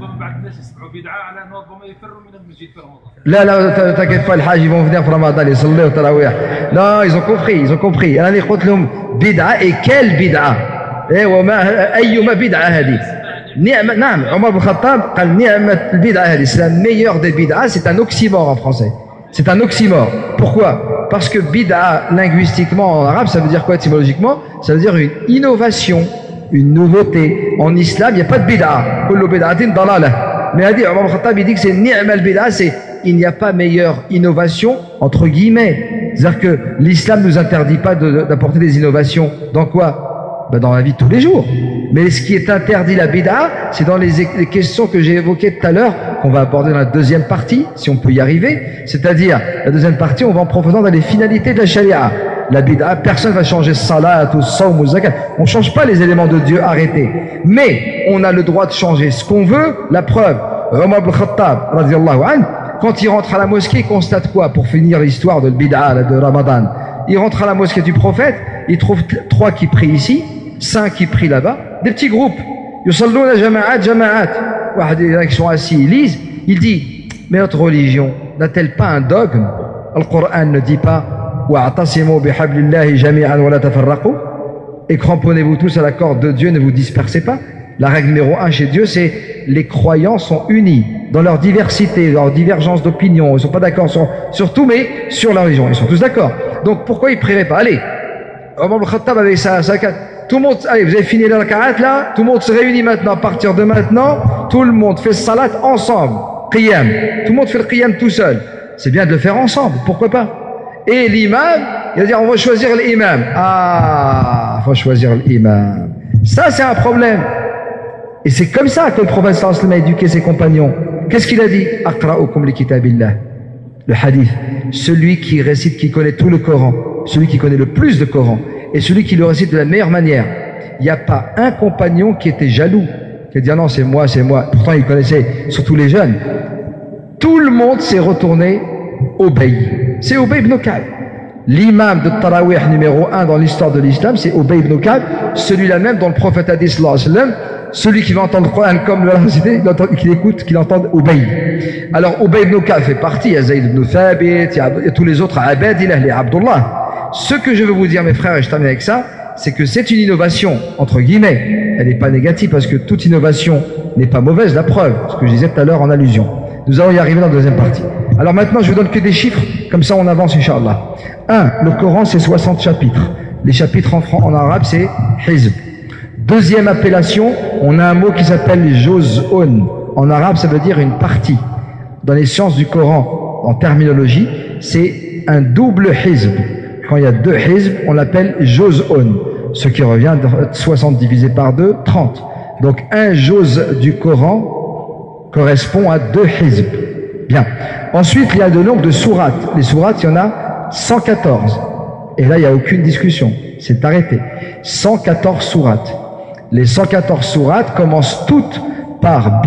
لا لا t'inquiète pas الحاج ils vont venir pour Ramadan ils يصلوا التراويح. Non, ils ont compris ils ont compris. أنا اللي قلت لهم بدعة et quelle بدعة إيه وما أيما بدعة هذه. نعم نعم عمر بن الخطاب قال نعمة البدعة هذه. C'est la meilleure des bid'a. C'est un oxymore en français. C'est un oxymore. Pourquoi? Parce que bid'a, linguistiquement en arabe, ça veut dire quoi étymologiquement? Ça veut dire une innovation, une nouveauté. En islam, il n'y a pas de bid'a. Kullu bid'atin dalalah. Mais Omar ibn Khattab, il dit que c'est ni'mal bid'a, c'est il n'y a pas meilleure innovation, entre guillemets. C'est-à-dire que l'islam ne nous interdit pas d'apporter des innovations. Dans quoi? Ben dans la vie de tous les jours. Mais ce qui est interdit, la bid'a, c'est dans les, les questions que j'ai évoquées tout à l'heure, qu'on va aborder dans la deuxième partie, si on peut y arriver. C'est-à-dire, la deuxième partie, on va en profondeur dans les finalités de la charia. La bid'a, personne ne va changer salat ou sawm ou zakat. On ne change pas les éléments de Dieu, arrêtez. Mais, on a le droit de changer ce qu'on veut. La preuve, Omar ibn Khattab, radiallahu anhu, quand il rentre à la mosquée, il constate quoi? Pour finir l'histoire de bid'a, de Ramadan. Il rentre à la mosquée du prophète, il trouve trois qui prient ici, cinq qui prient là-bas, des petits groupes. Yusalluna jama'at, jama'at. Il y en a qui sont assis, ils lisent. Il dit, mais notre religion n'a-t-elle pas un dogme? Le Coran ne dit pas wa'tasimu bihablillahi jami'an wa la tafarraqu. Et cramponnez-vous tous à la corde de Dieu, ne vous dispersez pas. La règle numéro un chez Dieu, c'est les croyants sont unis dans leur diversité, leur divergence d'opinion. Ils ne sont pas d'accord sur, sur tout, mais sur la religion. Ils sont tous d'accord. Donc pourquoi ils ne prieraient pas? Allez, Omar ibn Khattab avait ça, ça, tout le monde, allez, vous avez fini la raka'at là, tout le monde se réunit maintenant, à partir de maintenant, tout le monde fait le salat ensemble, qiyam. Tout le monde fait le qiyam tout seul. C'est bien de le faire ensemble, pourquoi pas? Et l'imam, il va dire, on va choisir l'imam. Ah, il faut choisir l'imam. Ça, c'est un problème. Et c'est comme ça que le prophète sallallahu alayhi wa sallam a éduqué ses compagnons. Qu'est-ce qu'il a dit? Aqra'ukum li kitabillah. Le hadith. Celui qui récite, qui connaît tout le Coran, celui qui connaît le plus de Coran, et celui qui le récite de la meilleure manière. Il n'y a pas un compagnon qui était jaloux, qui a dit ah non c'est moi, c'est moi. Pourtant il connaissait surtout les jeunes. Tout le monde s'est retourné au Ubay. C'est Ubay ibn Ka'b. L'imam de Tarawih numéro un dans l'histoire de l'islam, c'est Ubay ibn Ka'b, celui-là même dont le prophète a dit sallallahu alayhi wa sallam, celui qui va entendre le Coran comme le réciter, qu'il écoute, qu'il entende Ubay. Alors Ubay ibn Ka'b fait partie, il y a Zayd ibn Thabit, il y a tous les autres Abadilah, les Abdullah. Ce que je veux vous dire mes frères, et je termine avec ça, c'est que c'est une innovation, entre guillemets, elle n'est pas négative parce que toute innovation n'est pas mauvaise, la preuve, ce que je disais tout à l'heure en allusion. Nous allons y arriver dans la deuxième partie. Alors maintenant je vous donne que des chiffres, comme ça on avance Inch'Allah. Un, le Coran c'est soixante chapitres. Les chapitres en, en arabe c'est Hizb. Deuxième appellation, on a un mot qui s'appelle Juz'un. En arabe ça veut dire une partie. Dans les sciences du Coran, en terminologie, c'est un double Hizb. Quand il y a deux hizb, on l'appelle juz'un, ce qui revient de soixante divisé par deux, trente. Donc un juz du Coran correspond à deux hizb. Bien. Ensuite, il y a le nombre de sourates. Les sourates, il y en a cent quatorze. Et là, il n'y a aucune discussion. C'est arrêté. cent quatorze sourates. Les cent quatorze sourates commencent toutes par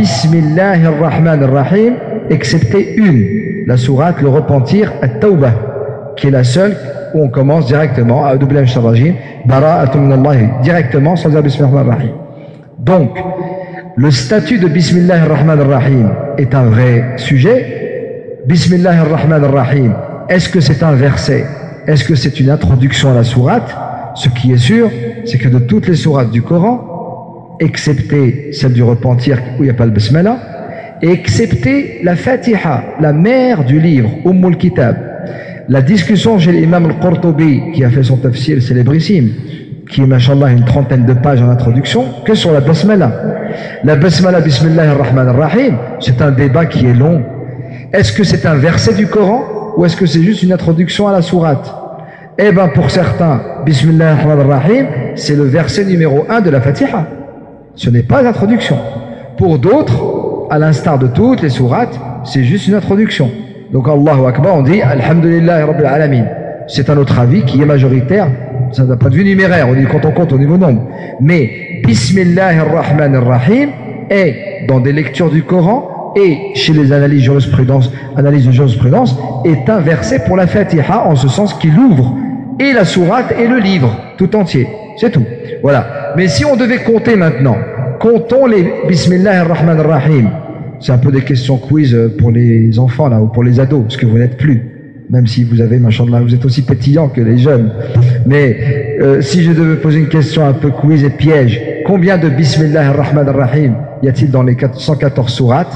Bismillahirrahmanirrahim, excepté une. La sourate, le repentir, At-Tawbah, qui est la seule où on commence directement à Bara'atun min Allah, directement sans dire Bismillahirrahmanirrahim. Donc, le statut de Bismillah ar-Rahman ar-Rahim est un vrai sujet. Bismillah ar-Rahman ar-Rahim, est-ce que c'est un verset? Est-ce que c'est une introduction à la sourate? Ce qui est sûr, c'est que de toutes les sourates du Coran, excepté celle du repentir où il n'y a pas le Bismillah, et excepté la Fatiha, la mère du livre, Umm al-Kitab. La discussion chez l'imam al-Qurtubi, qui a fait son tafsir célébrissime, qui est, machallah, une trentaine de pages en introduction, que sur la Basmala. La Basmala, Bismillah ar-Rahman ar-Rahim, c'est un débat qui est long. Est-ce que c'est un verset du Coran ou est-ce que c'est juste une introduction à la sourate? Eh bien, pour certains, Bismillah ar-Rahman ar-Rahim, c'est le verset numéro un de la Fatiha. Ce n'est pas l'introduction. Pour d'autres, à l'instar de toutes les sourates, c'est juste une introduction. Donc, Allahu Akbar, on dit Alhamdulillah Rabbil Alamin. C'est un autre avis qui est majoritaire. Ça n'a pas de vue numéraire, on dit quand on compte au niveau nombre. Mais Bismillah ar-Rahman ar-Rahim est dans des lectures du Coran et chez les analyses jurisprudence, analyses de jurisprudence est un verset pour la Fatiha en ce sens qu'il ouvre et la sourate et le livre tout entier. C'est tout. Voilà. Mais si on devait compter maintenant, comptons les Bismillah ar-Rahman ar-Rahim. C'est un peu des questions quiz pour les enfants là ou pour les ados, parce que vous n'êtes plus. Même si vous avez, machallah, vous êtes aussi pétillant que les jeunes. Mais euh, si je devais poser une question un peu quiz et piège, combien de Bismillah ar-Rahman ar-Rahim y a-t-il dans les cent quatorze sourates?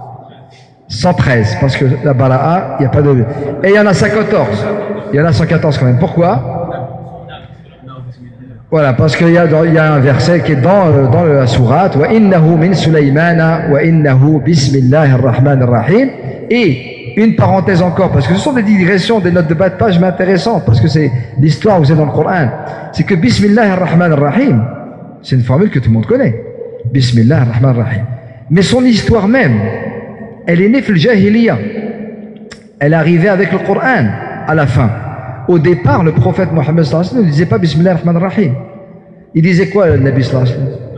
cent treize, parce que la Bara'a, il n'y a pas de... Et il y en a cent quatorze. Il y en a cent quatorze quand même. Pourquoi? Voilà, parce qu'il y a, il y a un verset qui est dans, dans la sourate wa innahu min Sulaymana wa innahu Bismillah ar-Rahman ar-Rahim. Et une parenthèse encore, parce que ce sont des digressions, des notes de bas de page, mais intéressantes, parce que c'est l'histoire où c'est dans le Coran. C'est que Bismillah ar-Rahman ar-Rahim, c'est une formule que tout le monde connaît. Bismillah ar-Rahman ar-Rahim. Mais son histoire même, elle est née fil jahiliya. Elle est arrivée avec le Coran à la fin. Au départ, le prophète Mohammed sallallahu alayhi wa sallam ne disait pas Bismillah ar-Rahman ar-Rahim. Il disait quoi, le Nabi sallallahu alayhi wa sallam?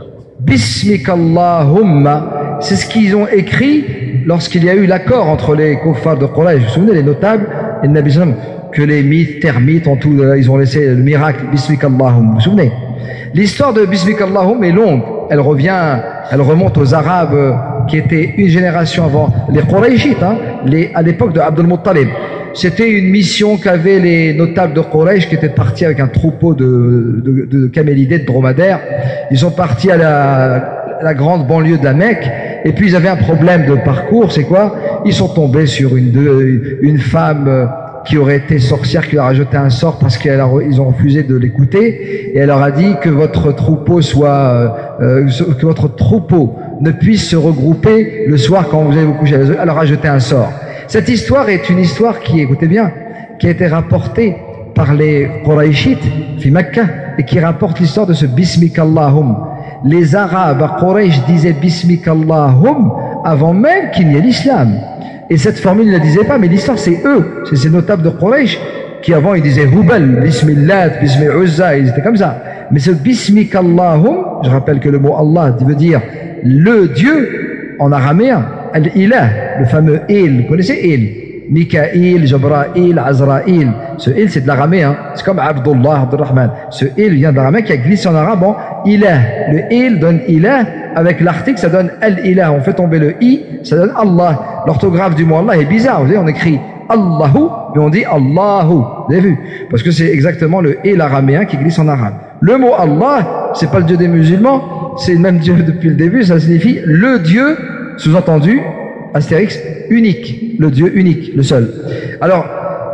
Bismikallahumma. C'est ce qu'ils ont écrit lorsqu'il y a eu l'accord entre les kuffars de Quraysh. Vous vous souvenez, les notables, et le Nabi sallam, que les mythes, termites, en tout, ils ont laissé le miracle, Bismikallahum. Vous vous souvenez? L'histoire de Bismikallahum est longue. Elle revient, elle remonte aux Arabes qui étaient une génération avant les Qurayshites, hein, les, à l'époque de Abdul Muttalib. C'était une mission qu'avaient les notables de Quraysh qui étaient partis avec un troupeau de, de, de camélidés, de dromadaires. Ils sont partis à la, la grande banlieue de la Mecque. Et puis ils avaient un problème de parcours, c'est quoi? Ils sont tombés sur une, de, une femme qui aurait été sorcière, qui leur a jeté un sort parce qu'ils ont refusé de l'écouter. Et elle leur a dit que votre troupeau soit, euh, que votre troupeau ne puisse se regrouper le soir quand vous allez vous coucher. Elle leur a jeté un sort. Cette histoire est une histoire qui, écoutez bien, qui a été rapportée par les Qurayshites, fi Makkah, et qui rapporte l'histoire de ce Bismikallahum. Les Arabes à Quraysh disaient Bismikallahum avant même qu'il n'y ait l'islam. Et cette formule ne la disait pas, mais l'histoire c'est eux, c'est ces notables de Quraysh qui avant ils disaient Hubal, Bismillah, Bismi Uzza, ils étaient comme ça. Mais ce Bismikallahum, je rappelle que le mot Allah veut dire le Dieu en araméen, Al-Ilah, le fameux Il, vous connaissez Il? Mikaïl, Jabraïl, Azraïl. Ce Il, c'est de l'araméen. C'est comme Abdullah, Abdurrahman. Ce Il vient de l'araméen qui a glissé en arabe en Ilah. Le Il donne Ilah. Avec l'article, ça donne Al-Ilah. On fait tomber le I, ça donne Allah. L'orthographe du mot Allah est bizarre. Vous voyez, on écrit Allahu, mais on dit Allahu. Vous avez vu? Parce que c'est exactement le Il araméen qui glisse en arabe. Le mot Allah, c'est pas le Dieu des musulmans. C'est le même Dieu depuis le début. Ça signifie le Dieu, sous-entendu, Astérix, unique, le Dieu unique, le seul. Alors,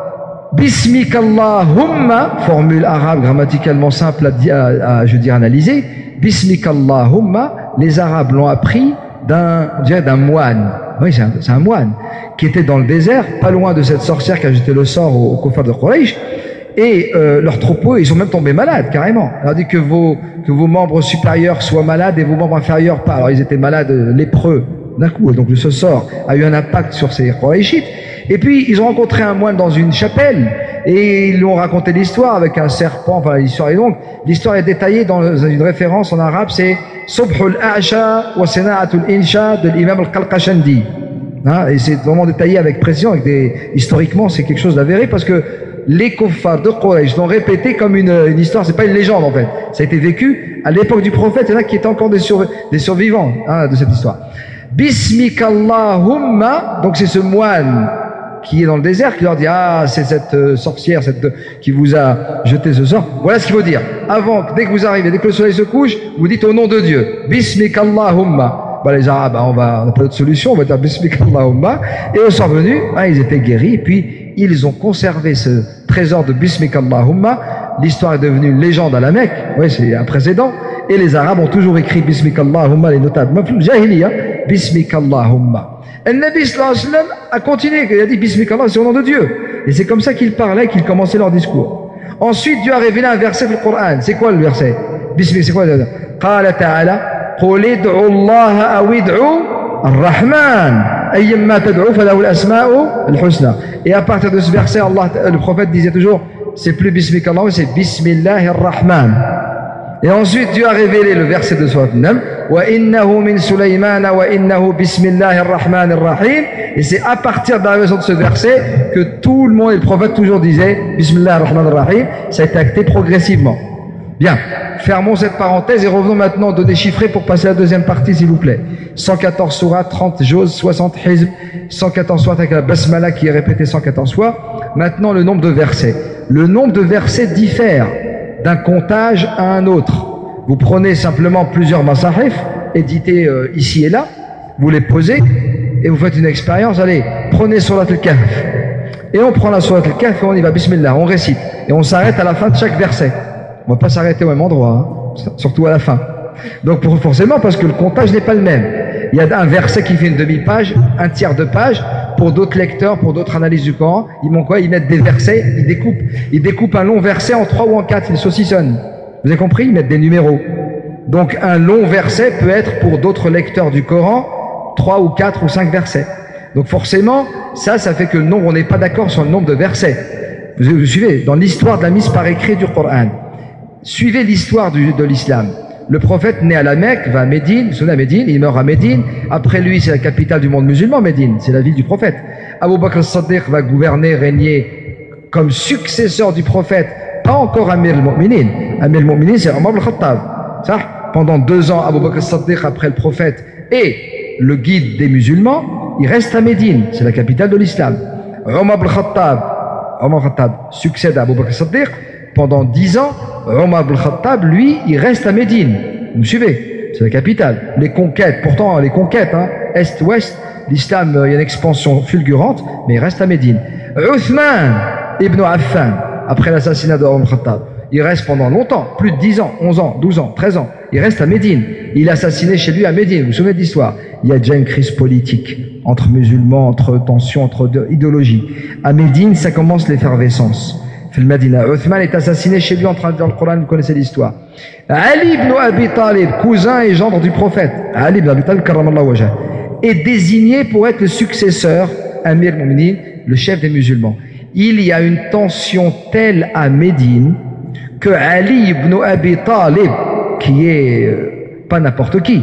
Bismikallahumma, formule arabe grammaticalement simple à, à, à je veux dire analyser. Bismikallahumma, les Arabes l'ont appris d'un, d'un moine. Oui, c'est un, c'est un moine qui était dans le désert, pas loin de cette sorcière qui a jeté le sort aux, aux kuffars de Quraysh. Et euh, leurs troupeaux, ils sont même tombés malades carrément. Alors dit que vos que vos membres supérieurs soient malades et vos membres inférieurs pas. Alors ils étaient malades, euh, lépreux. D'un coup, donc ce sort a eu un impact sur ces Qurayshites. Et puis ils ont rencontré un moine dans une chapelle et ils lui ont raconté l'histoire avec un serpent. Enfin, l'histoire est longue. L'histoire est détaillée dans une référence en arabe, c'est Subhul A'sha wa Sana'atul Insha de l'imam al-Qalqashandi. Hein, et c'est vraiment détaillé avec précision, avec des historiquement c'est quelque chose d'avéré parce que les kuffars de Quraysh l'ont répété comme une, une histoire, c'est pas une légende en fait. Ça a été vécu À l'époque du prophète, il y en a qui étaient encore des, sur, des survivants hein, de cette histoire. Bismikallahumma, donc c'est ce moine qui est dans le désert qui leur dit ah c'est cette euh, sorcière cette, euh, qui vous a jeté ce sort. Voilà ce qu'il faut dire. Avant, dès que vous arrivez, dès que le soleil se couche, vous dites au nom de Dieu. Bismikallahumma. Bah, les Arabes, bah, on va, on n'a pas d'autre solution, on va dire Bismikallahumma. Et au sont venus, hein, ils étaient guéris, et puis ils ont conservé ce trésor de Bismikallahumma. L'histoire est devenue une légende à la Mecque. Oui, c'est un précédent. Et les Arabes ont toujours écrit Bismikallahumma, les notables. Jahiliya, Bismikallahumma. Et le Nabi sallallahu alayhi wa sallam a continué, il a dit Bismikallah, c'est au nom de Dieu. Et c'est comme ça qu'ils parlaient, qu'ils commençaient leur discours. Ensuite, Dieu a révélé un verset du Coran. C'est quoi le verset? Bismillah, c'est quoi le verset? Qala ta'ala, Qul id'u Allah aw id'u ar-Rahman. Ayyamma tad'u falahu al-asma'u al-husna. Et à partir de ce verset, Allah, le prophète disait toujours, c'est plus Bismikallah, c'est Bismillahir Rahman. Et ensuite, Dieu a révélé le verset de Surat An-Naml, wa innahu min Sulaiman wa innahu bismillahir rahmanir rahim. Et c'est à partir de la révélation de ce verset que tout le monde et le prophète toujours disaient Bismillahir rahmanir rahim. Ça a été acté progressivement. Bien, fermons cette parenthèse et revenons maintenant de déchiffrer pour passer à la deuxième partie, s'il vous plaît. cent quatorze surah, trente juz, soixante hizb, cent quatorze surah avec la basmala qui est répétée cent quatorze fois. Maintenant, le nombre de versets. Le nombre de versets diffère d'un comptage à un autre. Vous prenez simplement plusieurs masahif, édités euh, ici et là, vous les posez, et vous faites une expérience. Allez, prenez Surat al-Kahf. Et on prend la Surat al-Kahf et on y va, Bismillah, on récite. Et on s'arrête à la fin de chaque verset. On ne va pas s'arrêter au même endroit, hein, surtout à la fin. Donc pour, forcément, parce que le comptage n'est pas le même. Il y a un verset qui fait une demi-page, un tiers de page. Pour d'autres lecteurs, pour d'autres analyses du Coran, ils m'ont quoi? Ils mettent des versets, ils découpent, ils découpent un long verset en trois ou en quatre, ils saucissonnent. Vous avez compris? Ils mettent des numéros. Donc un long verset peut être pour d'autres lecteurs du Coran trois ou quatre ou cinq versets. Donc forcément, ça, ça fait que le nombre, on n'est pas d'accord sur le nombre de versets. Vous, vous suivez? Dans l'histoire de la mise par écrit du Coran, suivez l'histoire de l'islam. Le prophète naît à la Mecque, va à Médine, vous à Médine, il meurt à Médine. Après lui, c'est la capitale du monde musulman, Médine, c'est la ville du prophète. Abu Bakr as-Siddiq va gouverner, régner comme successeur du prophète, pas encore Amir al-Mu'minin. Amir al-Mu'minin, c'est Omar al-Khattab. Ça, pendant deux ans, Abu Bakr as-Siddiq après le prophète et le guide des musulmans, il reste à Médine, c'est la capitale de l'islam. Omar al-Khattab, Omar al-Khattab succède à Abu Bakr as-Siddiq. Pendant dix ans, Omar ibn Khattab, lui, il reste à Médine. Vous me suivez? C'est la capitale. Les conquêtes, pourtant les conquêtes, hein, Est-Ouest, l'islam, il y a une expansion fulgurante, mais il reste à Médine. Uthman ibn Affan, après l'assassinat de Omar ibn Khattab, il reste pendant longtemps, plus de dix ans, onze ans, douze ans, treize ans. Il reste à Médine. Il est assassiné chez lui à Médine. Vous vous souvenez de l'histoire? Il y a déjà une crise politique entre musulmans, entre tensions, entre idéologies. À Médine, ça commence l'effervescence. Le Medina. Uthman est assassiné chez lui en train de lire le Coran, vous connaissez l'histoire. Ali ibn Abi Talib, cousin et gendre du prophète, Ali ibn Abi Talib, karramallahu wajhah, est désigné pour être le successeur, Amir al-Mu'minin, le chef des musulmans. Il y a une tension telle à Médine que Ali ibn Abi Talib, qui est euh, pas n'importe qui,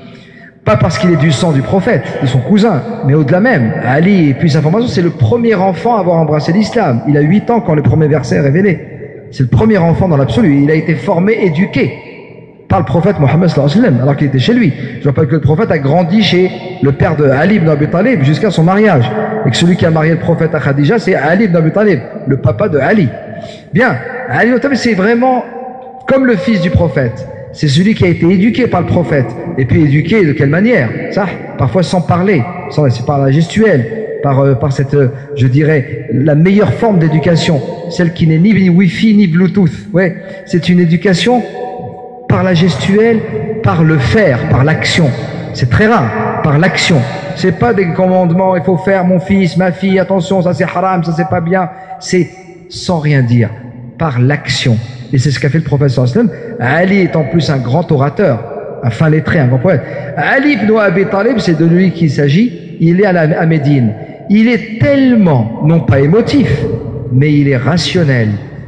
pas parce qu'il est du sang du prophète, de son cousin, mais au-delà même. Ali, et puis sa formation, c'est le premier enfant à avoir embrassé l'islam. Il a huit ans quand le premier verset est révélé. C'est le premier enfant dans l'absolu. Il a été formé, éduqué par le prophète Mohammed sallallahu alayhi wa sallam, alors qu'il était chez lui. Je rappelle que le prophète a grandi chez le père de Ali ibn Abi Talib jusqu'à son mariage. Et que celui qui a marié le prophète à Khadija, c'est Ali ibn Abi Talib, le papa de Ali. Bien, Ali ibn Abi Talib, c'est vraiment comme le fils du prophète. C'est celui qui a été éduqué par le prophète. Et puis éduqué de quelle manière? Ça, parfois sans parler, sans, c'est par la gestuelle, par, euh, par cette, euh, je dirais, la meilleure forme d'éducation, celle qui n'est ni Wi-Fi ni Bluetooth. Ouais, c'est une éducation par la gestuelle, par le faire, par l'action. C'est très rare, par l'action. C'est pas des commandements, il faut faire, mon fils, ma fille, attention, ça c'est haram, ça c'est pas bien. C'est sans rien dire, par l'action. Et c'est ce qu'a fait le prophète sallallahu alayhi wa sallam. Ali est en plus un grand orateur, un fin lettré, un grand poète. Ali ibn Abi Talib, c'est de lui qu'il s'agit. Il est à, la, à Médine. Il est tellement, non pas émotif, mais il est rationnel.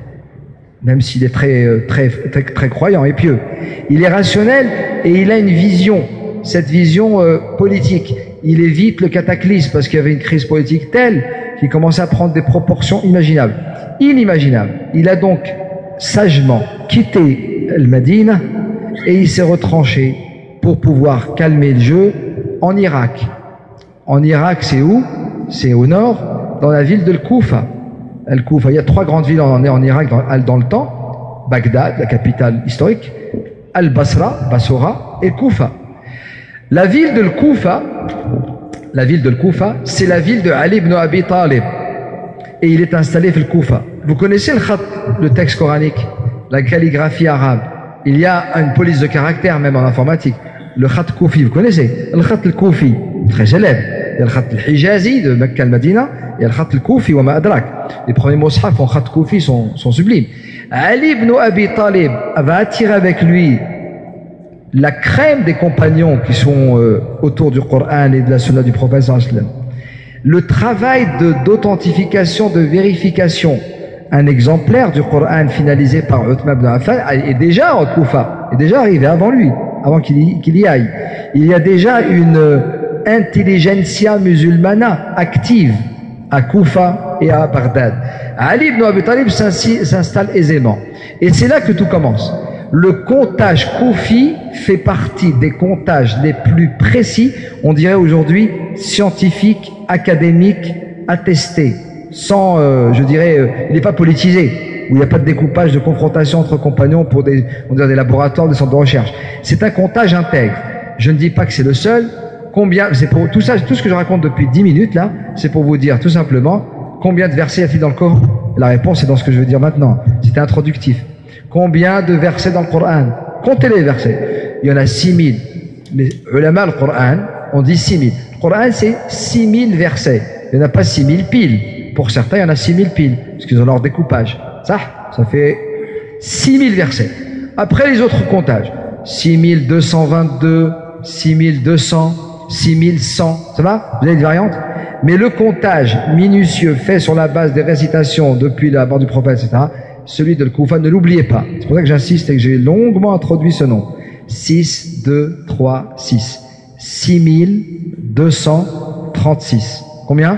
Même s'il est très, très, très, très croyant et pieux. Il est rationnel et il a une vision. Cette vision euh, politique. Il évite le cataclysme parce qu'il y avait une crise politique telle qu'il commençait à prendre des proportions imaginables. Inimaginables. Il a donc sagement quitté le Médine et il s'est retranché pour pouvoir calmer le jeu en Irak. En Irak, c'est où? C'est au nord, dans la ville de Al-Koufa. Al-Koufa, il y a trois grandes villes en, en Irak dans, dans le temps. Bagdad, la capitale historique, Al-Basra, Bassora, et Koufa. La ville de Al-Koufa, la ville de Al-Koufa, c'est la ville de Ali ibn Abi Talib. Et il est installé à Al-Koufa. Vous connaissez le khat, le texte coranique, la calligraphie arabe. Il y a une police de caractère, même en informatique. Le khat koufi, vous connaissez? Le khat al-koufi, très célèbre. Il y a le khat al-hijazi de Mecca al-Madina, il y a le khat al-koufi wa ma adrak. Les premiers mushaf en khat koufi sont, sont sublimes. Ali ibn Abi Talib va attirer avec lui la crème des compagnons qui sont euh, autour du Coran et de la sunna du prophète sallallahu alayhi wa sallam. Le travail de, d'authentification, de vérification, un exemplaire du Coran finalisé par Uthman ibn Affan est déjà au Koufa, est déjà arrivé avant lui, avant qu'il y, qu'il y aille. Il y a déjà une intelligentsia musulmana active à Koufa et à Bagdad. Ali ibn Abi Talib s'installe aisément. Et c'est là que tout commence. Le comptage koufi fait partie des comptages les plus précis, on dirait aujourd'hui scientifiques, académiques, attestés, sans, euh, je dirais, euh, il n'est pas politisé, où il n'y a pas de découpage, de confrontation entre compagnons pour des, on dirait des laboratoires, des centres de recherche. C'est un comptage intègre. Je ne dis pas que c'est le seul. Combien, c'est pour tout ça, tout ce que je raconte depuis dix minutes là, c'est pour vous dire tout simplement combien de versets y a-t-il dans le Coran. La réponse est dans ce que je veux dire maintenant. C'était introductif. Combien de versets dans le Coran? Comptez les versets. Il y en a six mille. Les ulama, le Coran, on dit six mille. Le Coran, c'est six mille versets. Il n'y en a pas six mille piles. Pour certains, il y en a six mille piles, parce qu'ils ont leur découpage. Ça, ça fait six mille versets. Après les autres comptages, six mille deux cent vingt-deux, six mille deux cents, six mille cent. Ça va? Vous avez des variantes? Mais le comptage minutieux fait sur la base des récitations depuis la mort du prophète, et cetera, celui de Al-Koufa, ne l'oubliez pas. C'est pour ça que j'insiste et que j'ai longuement introduit ce nom. six, deux, trois, six. six mille deux cent trente-six. Combien?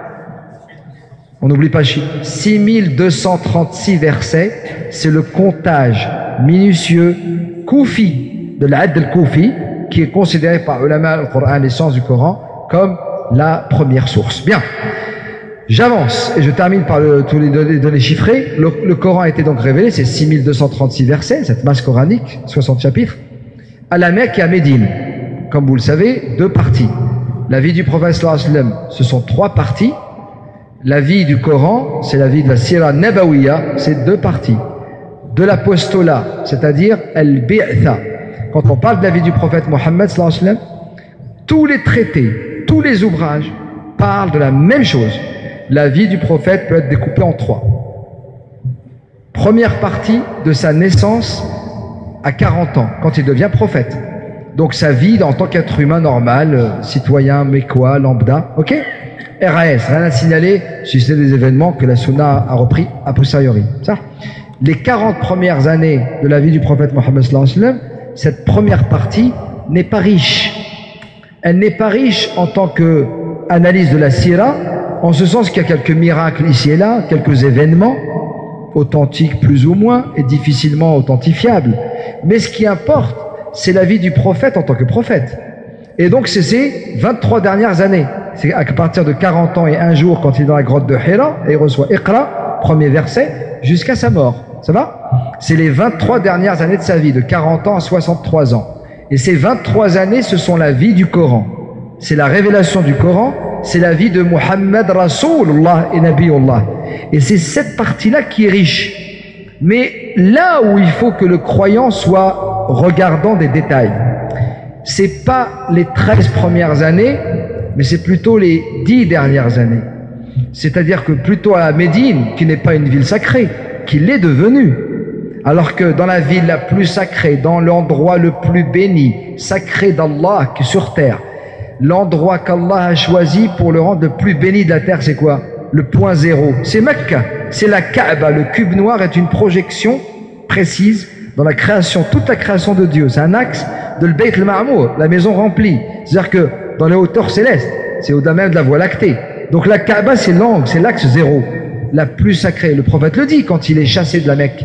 On n'oublie pas le chiffre. six mille deux cent trente-six versets, c'est le comptage minutieux Koufi, de l'Ad al-Koufi, qui est considéré par ulama al-Qur'an, les sciences du Coran, comme la première source. Bien. J'avance et je termine par le, tous les données, données chiffrées. Le, le Coran a été donc révélé, c'est six mille deux cent trente-six versets, cette masse coranique, soixante chapitres, à la Mecque et à Médine. Comme vous le savez, deux parties. La vie du prophète sallallahu alayhi wa sallam, ce sont trois parties. La vie du Coran, c'est la vie de la Sira Nabawiya, c'est deux parties. De l'apostolat, c'est-à-dire al-bi'tha. Quand on parle de la vie du prophète Mohammed sallallahu alayhi wa sallam, tous les traités, tous les ouvrages parlent de la même chose. La vie du prophète peut être découpée en trois. Première partie de sa naissance à quarante ans, quand il devient prophète. Donc sa vie en tant qu'être humain normal, euh, citoyen, mécois, lambda, ok? R A S, rien à signaler, si c'est des événements que la Sunna a repris a posteriori. Ça. Les quarante premières années de la vie du prophète Mohammed sallallahu alayhi wa sallam, cette première partie n'est pas riche. Elle n'est pas riche en tant qu'analyse de la sira, en ce sens qu'il y a quelques miracles ici et là, quelques événements authentiques plus ou moins et difficilement authentifiables. Mais ce qui importe, c'est la vie du prophète en tant que prophète. Et donc c'est ces vingt-trois dernières années. C'est à partir de quarante ans et un jour quand il est dans la grotte de Hira et il reçoit Iqra, premier verset, jusqu'à sa mort. Ça va? C'est les vingt-trois dernières années de sa vie, de quarante ans à soixante-trois ans. Et ces vingt-trois années, ce sont la vie du Coran. C'est la révélation du Coran, c'est la vie de Muhammad Rasulullah et Nabiullah. Et c'est cette partie-là qui est riche. Mais là où il faut que le croyant soit regardant des détails, c'est pas les treize premières années, mais c'est plutôt les dix dernières années. C'est-à-dire que plutôt à Médine, qui n'est pas une ville sacrée, qui l'est devenue, alors que dans la ville la plus sacrée, dans l'endroit le plus béni, sacré d'Allah que sur terre, l'endroit qu'Allah a choisi pour le rendre le plus béni de la terre, c'est quoi? Le point zéro, c'est Mecca, c'est la Kaaba. Le cube noir est une projection précise dans la création, toute la création de Dieu. C'est un axe de l'Bayt al-Ma'mour, la maison remplie. C'est-à-dire que dans les hauteurs célestes, c'est au-delà même de la Voie lactée. Donc la Kaaba, c'est l'angle, c'est l'axe zéro, la plus sacrée. Le prophète le dit quand il est chassé de la Mecque.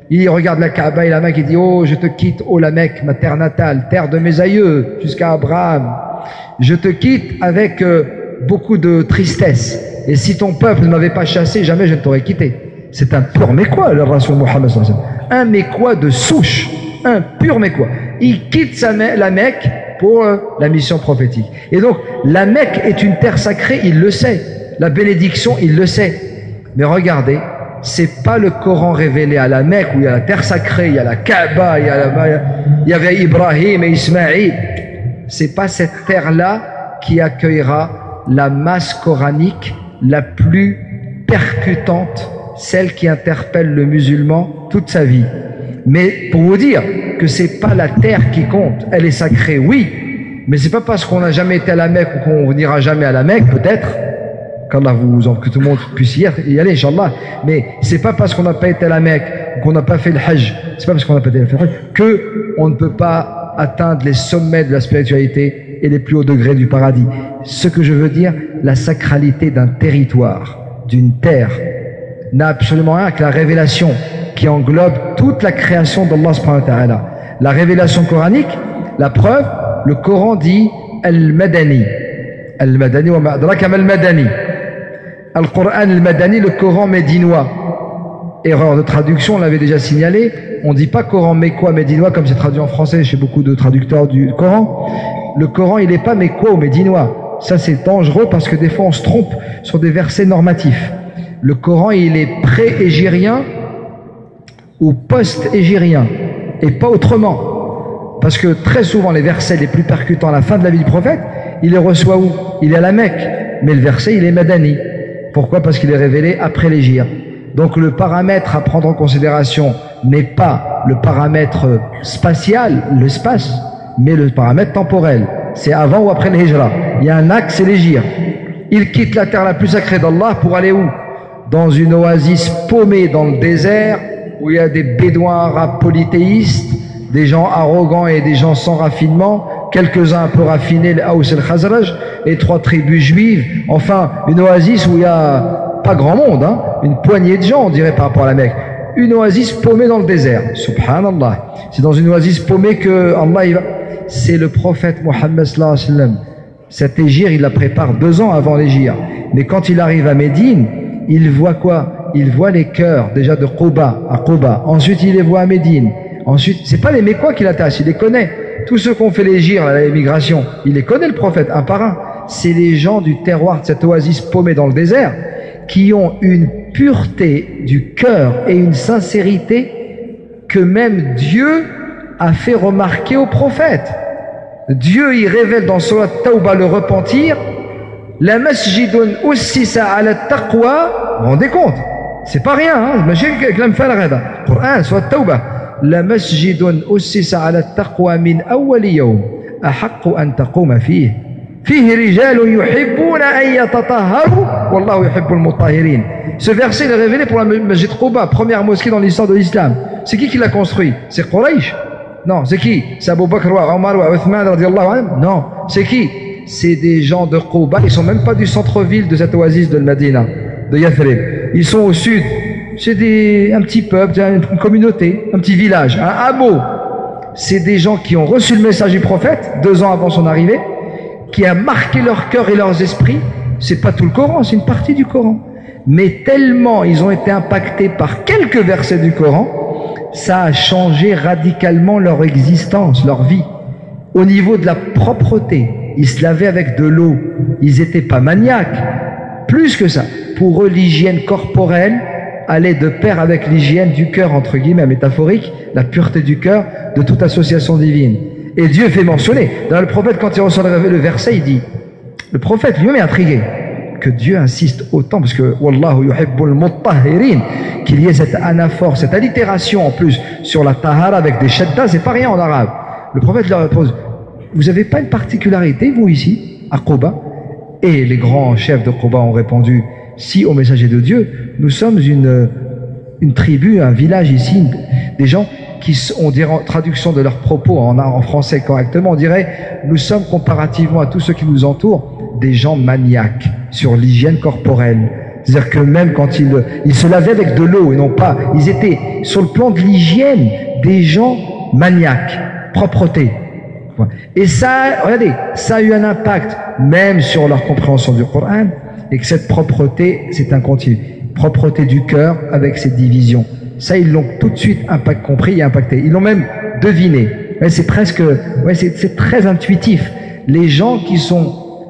Il regarde la Kaaba et la Mecque, il dit « Oh, je te quitte, oh la Mecque, ma terre natale, terre de mes aïeux, jusqu'à Abraham. Je te quitte avec euh, beaucoup de tristesse. Et si ton peuple ne m'avait pas chassé, jamais je ne t'aurais quitté. » C'est un pur mécois, le Rasul Muhammad sallallahu alayhi wa sallam. Un mécois de souche, un pur mécois. Il quitte sa, la Mecque pour euh, la mission prophétique. Et donc, la Mecque est une terre sacrée, il le sait. La bénédiction, il le sait. Mais regardez, c'est pas le Coran révélé à la Mecque où il y a la terre sacrée, il y a la Kaaba, il y, a la, il y avait Ibrahim et Ismaïl. C'est pas cette terre-là qui accueillera la masse coranique la plus percutante, celle qui interpelle le musulman toute sa vie. Mais pour vous dire que c'est pas la terre qui compte, elle est sacrée, oui, mais c'est pas parce qu'on n'a jamais été à la Mecque ou qu'on n'ira jamais à la Mecque, peut-être, qu'Allah vous en, que tout le monde puisse y aller, Inch'Allah, mais c'est pas parce qu'on n'a pas été à la Mecque ou qu'on n'a pas fait le Hajj, c'est pas parce qu'on n'a pas été à le Hajj que on ne peut pas atteindre les sommets de la spiritualité et les plus hauts degrés du paradis. Ce que je veux dire, la sacralité d'un territoire, d'une terre, n'a absolument rien que la révélation qui englobe toute la création d'Allah subhanahu wa ta'ala. La révélation coranique, la preuve, le Coran dit Al-Madani. Al-Madani wa ma'adraka mal-Madani. Al-Qur'an al-Madani, le Coran médinois. Erreur de traduction, on l'avait déjà signalé. On ne dit pas Coran mécois, médinois, comme c'est traduit en français chez beaucoup de traducteurs du Coran. Le Coran, il n'est pas mécois ou médinois. Ça, c'est dangereux parce que des fois, on se trompe sur des versets normatifs. Le Coran, il est pré-égyrien ou post-égyrien, et pas autrement. Parce que très souvent, les versets les plus percutants à la fin de la vie du prophète, il les reçoit où? Il est à la Mecque. Mais le verset, il est madani. Pourquoi? Parce qu'il est révélé après l'Égypte. Donc le paramètre à prendre en considération n'est pas le paramètre spatial, l'espace, mais le paramètre temporel. C'est avant ou après l'Hijra. Il y a un axe, c'est l'Égypte. Il quitte la terre la plus sacrée d'Allah pour aller où? Dans une oasis paumée dans le désert, où il y a des bédouins arabes polythéistes, des gens arrogants et des gens sans raffinement, quelques-uns un peu raffinés, les Aous et le Khazraj, et trois tribus juives, enfin une oasis où il n'y a pas grand monde, hein, une poignée de gens on dirait par rapport à la Mecque, une oasis paumée dans le désert, subhanallah. C'est dans une oasis paumée que Allah, il va... c'est le prophète Mohammed sallallahu alayhi wa sallam. Cet Égir, il la prépare deux ans avant l'Égir, mais quand il arrive à Médine, il voit quoi? Il voit les cœurs déjà de Quba à Quba, ensuite il les voit à Médine. Ensuite, c'est pas les Mécois qui l'attachent, il les connaît. Tous ceux qui ont fait les gyres, l'émigration, il les connaît le prophète, un par un. C'est les gens du terroir de cette oasis paumée dans le désert qui ont une pureté du cœur et une sincérité que même Dieu a fait remarquer au prophète. Dieu y révèle dans Surat Tawbah le repentir. La masjidun ussisa ala taqwa. Vous vous rendez compte? C'est pas rien, hein? Coran, Surat Tawbah. La masjidun ussisa ala taqwa min awwali yawm ahaqqu an taquma fihi fihi rijalun yuhibbuna an yatatahharu wallahu yuhibbul mutahhirin. Ce verset est révélé pour la Masjid Quba, première mosquée dans l'histoire de l'islam. C'est qui qui l'a construit? C'est Quraysh? Non, c'est qui? C'est Abu Bakr wa Omar wa Uthman radiyallahu anhu? Non, c'est qui? C'est des gens de Quba, ils sont même pas du centre-ville de cette oasis de Medina, de Yathrib. Ils sont au sud. C'est des, un petit peuple, une communauté, un petit village, un hameau. C'est des gens qui ont reçu le message du prophète deux ans avant son arrivée, qui a marqué leur cœur et leurs esprits. C'est pas tout le Coran, c'est une partie du Coran. Mais tellement ils ont été impactés par quelques versets du Coran, ça a changé radicalement leur existence, leur vie. Au niveau de la propreté, ils se lavaient avec de l'eau. Ils n'étaient pas maniaques. Plus que ça, pour eux, l'hygiène corporelle allait de pair avec l'hygiène du cœur, entre guillemets, métaphorique, la pureté du cœur de toute association divine. Et Dieu fait mentionner. Dans le prophète, quand il reçoit le verset, il dit, le prophète lui-même est intrigué que Dieu insiste autant, parce que Wallahu yuhibbul mutahhirin, qu'il y ait cette anaphore, cette allitération en plus sur la tahara avec des shaddas, c'est pas rien en arabe. Le prophète leur pose, vous n'avez pas une particularité, vous ici, à Quba? Et les grands chefs de Quba ont répondu, si au messager de Dieu, nous sommes une, une tribu, un village ici, des gens qui, on dirait en traduction de leurs propos en, en français correctement, on dirait, nous sommes comparativement à tous ceux qui nous entourent, des gens maniaques sur l'hygiène corporelle, C'est-à-dire que même quand ils, ils se lavaient avec de l'eau et non pas, ils étaient sur le plan de l'hygiène des gens maniaques, propreté. Et ça, regardez, ça a eu un impact même sur leur compréhension du Coran, et que cette propreté, c'est un continu. Propreté du cœur avec ses divisions. Ça, ils l'ont tout de suite impact, compris et impacté. Ils l'ont même deviné. Ouais, c'est presque, ouais, c'est, c'est très intuitif. Les gens qui sont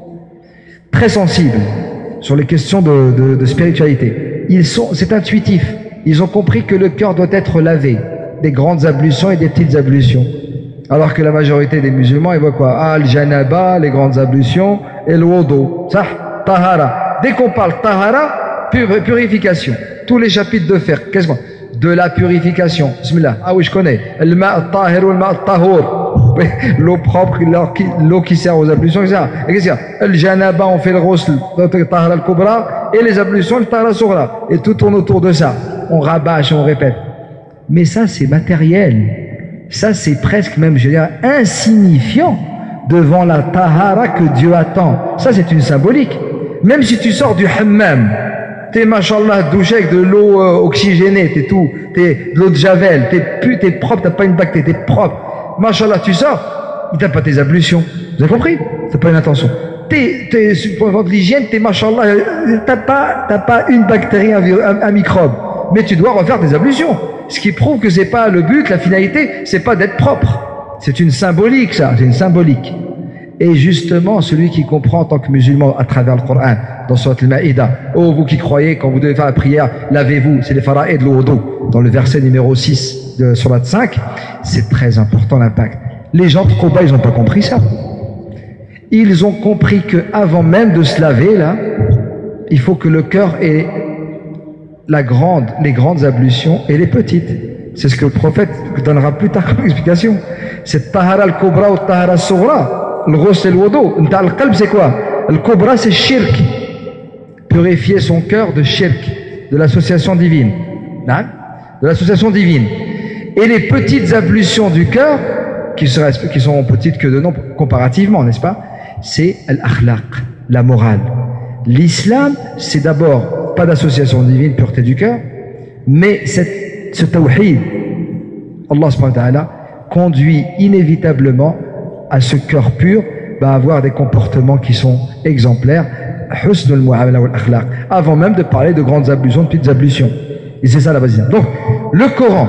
très sensibles sur les questions de, de, de spiritualité, ils sont, c'est intuitif. Ils ont compris que le cœur doit être lavé, des grandes ablutions et des petites ablutions. Alors que la majorité des musulmans, ils voient quoi? Ah, le janaba, les grandes ablutions, et le wudu. Ça, tahara. Dès qu'on parle tahara, pur, purification. Tous les chapitres de fer, qu'est-ce qu'on de la purification. Bismillah. Ah oui, je connais. Le ma' tahir ou le ma' tahour. L'eau propre, l'eau qui sert aux ablutions, et cetera. Et qu'est-ce qu'il y a? Le janaba, on fait le ghusl, le tahara al-kubra, et les ablutions, le tahara al-sughra. Et tout tourne autour de ça. On rabâche, on répète. Mais ça, c'est matériel. Ça, c'est presque même, je veux dire, insignifiant devant la tahara que Dieu attend. Ça, c'est une symbolique. Même si tu sors du hammam, t'es, machallah, douché avec de l'eau euh, oxygénée, t'es tout, t'es de l'eau de javel, t'es pu, t'es propre, t'as pas une bactérie, t'es propre. Machallah, tu sors, il t'a pas tes ablutions. Vous avez compris? C'est pas une intention. T'es, t'es, sur le plan de l'hygiène, t'es, machallah, t'as pas, t'as pas une bactérie, un, un, un microbe. Mais tu dois refaire des ablutions. Ce qui prouve que c'est pas le but, la finalité, c'est pas d'être propre. C'est une symbolique, ça, c'est une symbolique. Et justement, celui qui comprend en tant que musulman à travers le Coran, dans Surat al-Ma'idah, oh, vous qui croyez, quand vous devez faire la prière, lavez-vous, c'est les fara'id de l'wudu, dans le verset numéro six de Surat cinq, c'est très important l'impact. Les gens de Quba, ils n'ont pas compris ça. Ils ont compris que avant même de se laver, là, il faut que le cœur ait la grande, les grandes ablutions et les petites. C'est ce que le prophète donnera plus tard comme explication. C'est tahara al-kubra ou tahara al-sughra. Le ghusl et le wudu. Al-qalb, c'est quoi? Le kubra, c'est shirk. Purifier son cœur de shirk, de l'association divine. De l'association divine. Et les petites ablutions du cœur, qui, seraient, qui sont petites que de nom comparativement, n'est-ce pas? C'est al-akhlaq, la morale. L'islam, c'est d'abord pas d'association divine, pureté du cœur, mais cette, ce tawhid, Allah subhanahu wa ta'ala, conduit inévitablement à ce cœur pur, va avoir des comportements qui sont exemplaires, husnul mu'amala wal akhlaq, avant même de parler de grandes ablutions, de petites ablutions. Et c'est ça la base. Donc, le Coran,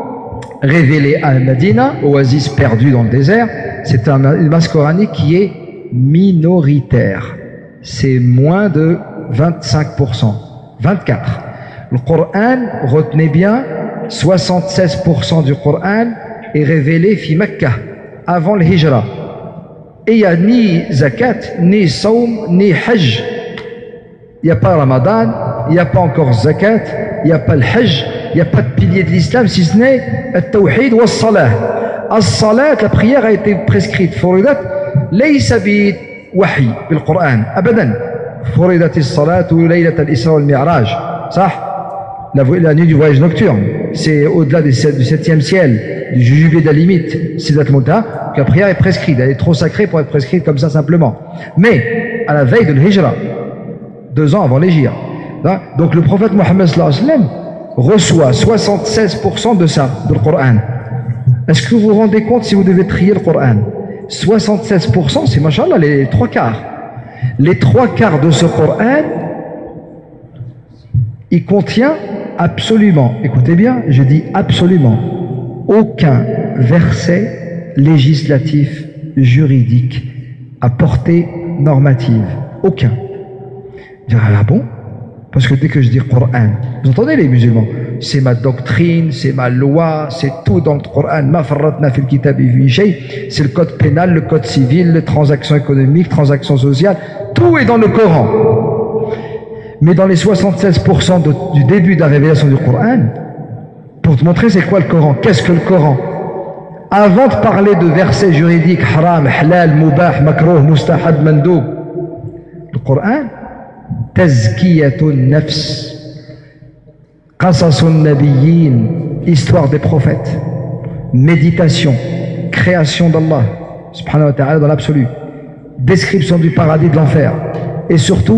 révélé à Medina, oasis perdue dans le désert, c'est un, une masse coranique qui est minoritaire. C'est moins de vingt-cinq pour cent. vingt-quatre. Le Coran, retenez bien, soixante-seize pour cent du Coran est révélé fi Mecca, avant le Hijra. Et il n'y a ni zakat, ni saum, ni hajj. Il n'y a pas Ramadan, il n'y a pas encore zakat, il n'y a pas le hajj, il n'y a pas de pilier de l'islam si ce n'est le tawhid ou le salah. Le salat, la prière a été prescrite. Furidat, laysa bi wahi bil Coran, abadan. Furidat as-salat laylat al-Isra wal-Mi'raj. Ça, la, la nuit du voyage nocturne. C'est au-delà du septième ciel, du jujubé de la limite, Sidat al-Muntaha, que la prière est prescrite. Elle est trop sacrée pour être prescrite comme ça simplement. Mais, à la veille de l'Hijra, deux ans avant l'Hijra, donc le prophète Mohammed sallallahu alayhi wa sallam reçoit soixante-seize pour cent de ça, de le Coran. Est-ce que vous vous rendez compte si vous devez trier le Coran? soixante-seize pour cent, c'est machallah, les trois quarts. Les trois quarts de ce Coran, il contient absolument, écoutez bien, je dis absolument, aucun verset législatif, juridique, à portée normative. Aucun. Je dirais, ah bon? Parce que dès que je dis Coran, vous entendez les musulmans, c'est ma doctrine, c'est ma loi, c'est tout dans le Coran. Ma farratna fil kitabi fi shay. C'est le code pénal, le code civil, les transactions économiques, transactions sociales, tout est dans le Coran. Mais dans les soixante-seize pour cent de, du début de la révélation du Coran, pour te montrer c'est quoi le Coran, qu'est-ce que le Coran? Avant de parler de versets juridiques, haram, halal, mubah, makruh, mustahab, mandoub, le Coran, tazkiyatun nafs, qasasun nabiyyin, histoire des prophètes, méditation, création d'Allah, subhanahu wa ta'ala dans l'absolu, description du paradis, de l'enfer, et surtout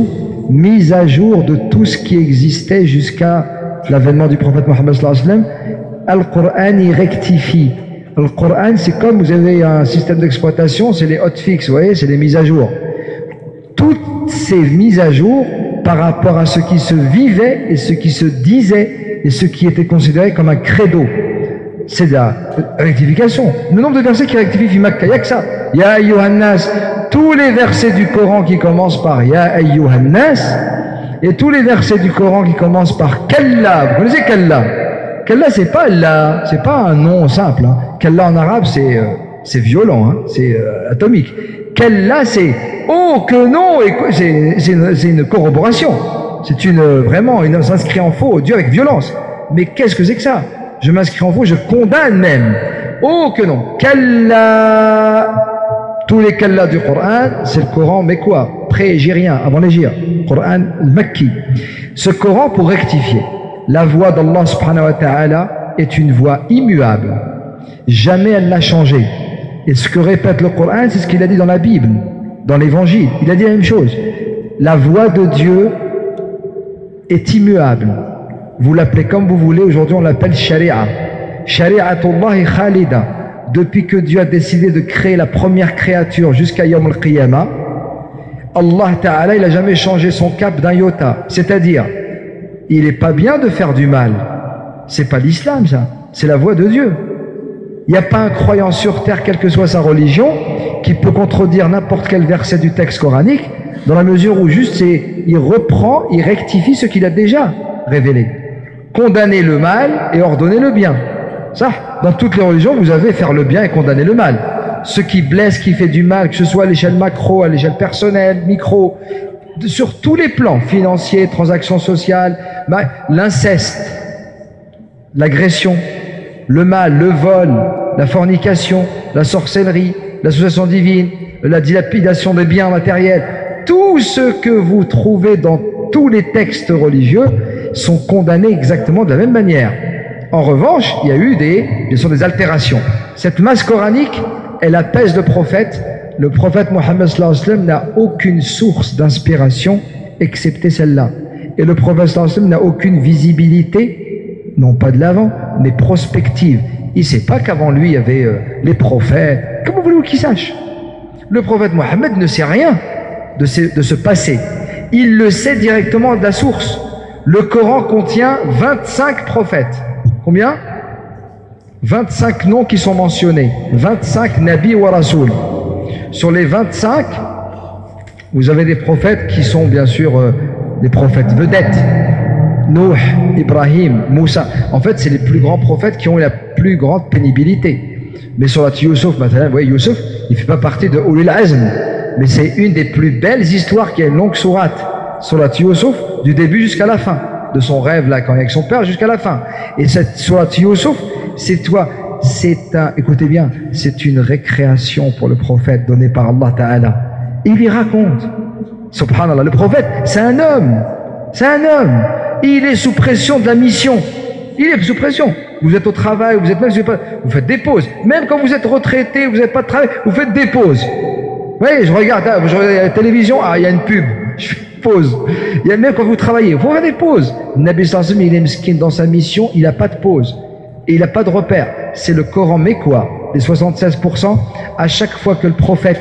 mise à jour de tout ce qui existait jusqu'à l'avènement du prophète Mohammed sallallahu alayhi wa sallam. Al-Qur'an y rectifie. Le Coran, c'est comme vous avez un système d'exploitation, c'est les hotfix, vous voyez, c'est les mises à jour. Toutes ces mises à jour par rapport à ce qui se vivait et ce qui se disait et ce qui était considéré comme un credo, c'est de la rectification. Le nombre de versets qui rectifient fi Makkah, il n'y a que ça. Ya ayyuhannas, tous les versets du Coran qui commencent par Ya ayyuhannas et tous les versets du Coran qui commencent par Kalla. Vous connaissez Kalla? Kalla, c'est pas Allah, c'est pas un nom simple. Hein. Kalla en arabe, c'est euh, c'est violent, hein, c'est euh, atomique. Kalla, c'est oh que non, c'est une, une corroboration. C'est une vraiment une s'inscrit en faux, Dieu avec violence. Mais qu'est-ce que c'est que ça? Je m'inscris en faux, je condamne même. Oh que non. Kalla, tous les Kalla du Coran, c'est le Coran, mais quoi? Pré-égyrien, avant l'Égypte. Coran Makki. Ce Coran pour rectifier. La voix d'Allah subhanahu wa ta'ala est une voix immuable. Jamais elle n'a changé. Et ce que répète le Coran, c'est ce qu'il a dit dans la Bible, dans l'Évangile. Il a dit la même chose. La voix de Dieu est immuable. Vous l'appelez comme vous voulez. Aujourd'hui, on l'appelle Sharia. Shari'atullahi khalida. Depuis que Dieu a décidé de créer la première créature jusqu'à Yawm al-Qiyamah, Allah ta'ala, il n'a jamais changé son cap d'un iota. C'est-à-dire, il n'est pas bien de faire du mal. C'est pas l'islam, ça. C'est la voix de Dieu. Il n'y a pas un croyant sur terre, quelle que soit sa religion, qui peut contredire n'importe quel verset du texte coranique, dans la mesure où juste c'est, il reprend, il rectifie ce qu'il a déjà révélé. Condamner le mal et ordonner le bien. Ça, dans toutes les religions, vous avez faire le bien et condamner le mal. Ce qui blesse, qui fait du mal, que ce soit à l'échelle macro, à l'échelle personnelle, micro, sur tous les plans, financiers, transactions sociales, l'inceste, l'agression, le mal, le vol, la fornication, la sorcellerie, l'association divine, la dilapidation des biens matériels, tout ce que vous trouvez dans tous les textes religieux sont condamnés exactement de la même manière. En revanche, il y a eu des, bien sûr, des altérations. Cette masse coranique, elle apaise le prophète. Le prophète Mohammed sallallahu alayhi wa sallam n'a aucune source d'inspiration excepté celle-là. Et le prophète sallallahu alayhi wa sallam n'a aucune visibilité, non pas de l'avant, mais prospective. Il ne sait pas qu'avant lui, il y avait euh, les prophètes. Comment voulez-vous qu'il sache? Le prophète Mohammed ne sait rien de ce, de ce passé. Il le sait directement de la source. Le Coran contient vingt-cinq prophètes. Combien? vingt-cinq noms qui sont mentionnés. vingt-cinq Nabi wa Rasoul. Sur les vingt-cinq, vous avez des prophètes qui sont bien sûr euh, des prophètes vedettes. Nuh, Ibrahim, Moussa. En fait, c'est les plus grands prophètes qui ont la plus grande pénibilité. Mais sur la Youssouf, maintenant, vous voyez, Youssouf, il ne fait pas partie de Ulul Azm. Mais c'est une des plus belles histoires qui a une longue sourate. Sur la Youssouf, du début jusqu'à la fin. De son rêve, là, quand il est avec son père, jusqu'à la fin. Et cette sourate Youssouf, c'est toi. C'est un, écoutez bien, c'est une récréation pour le prophète donnée par Allah Ta'ala. Il y raconte, subhanallah, le prophète, c'est un homme, c'est un homme, il est sous pression de la mission, il est sous pression. Vous êtes au travail, vous êtes même, vous faites des pauses, même quand vous êtes retraité, vous n'avez pas de travail, vous faites des pauses. Vous voyez, je regarde, je regarde la télévision, ah, il y a une pub, je fais une pause. Il y a même quand vous travaillez, vous faites des pauses. Nabi sallallahu alayhi wa sallam, il est mesquin dans sa mission, il n'a pas de pause. Et il n'a pas de repère. C'est le Coran mécois, les soixante-seize pour cent. À chaque fois que le prophète,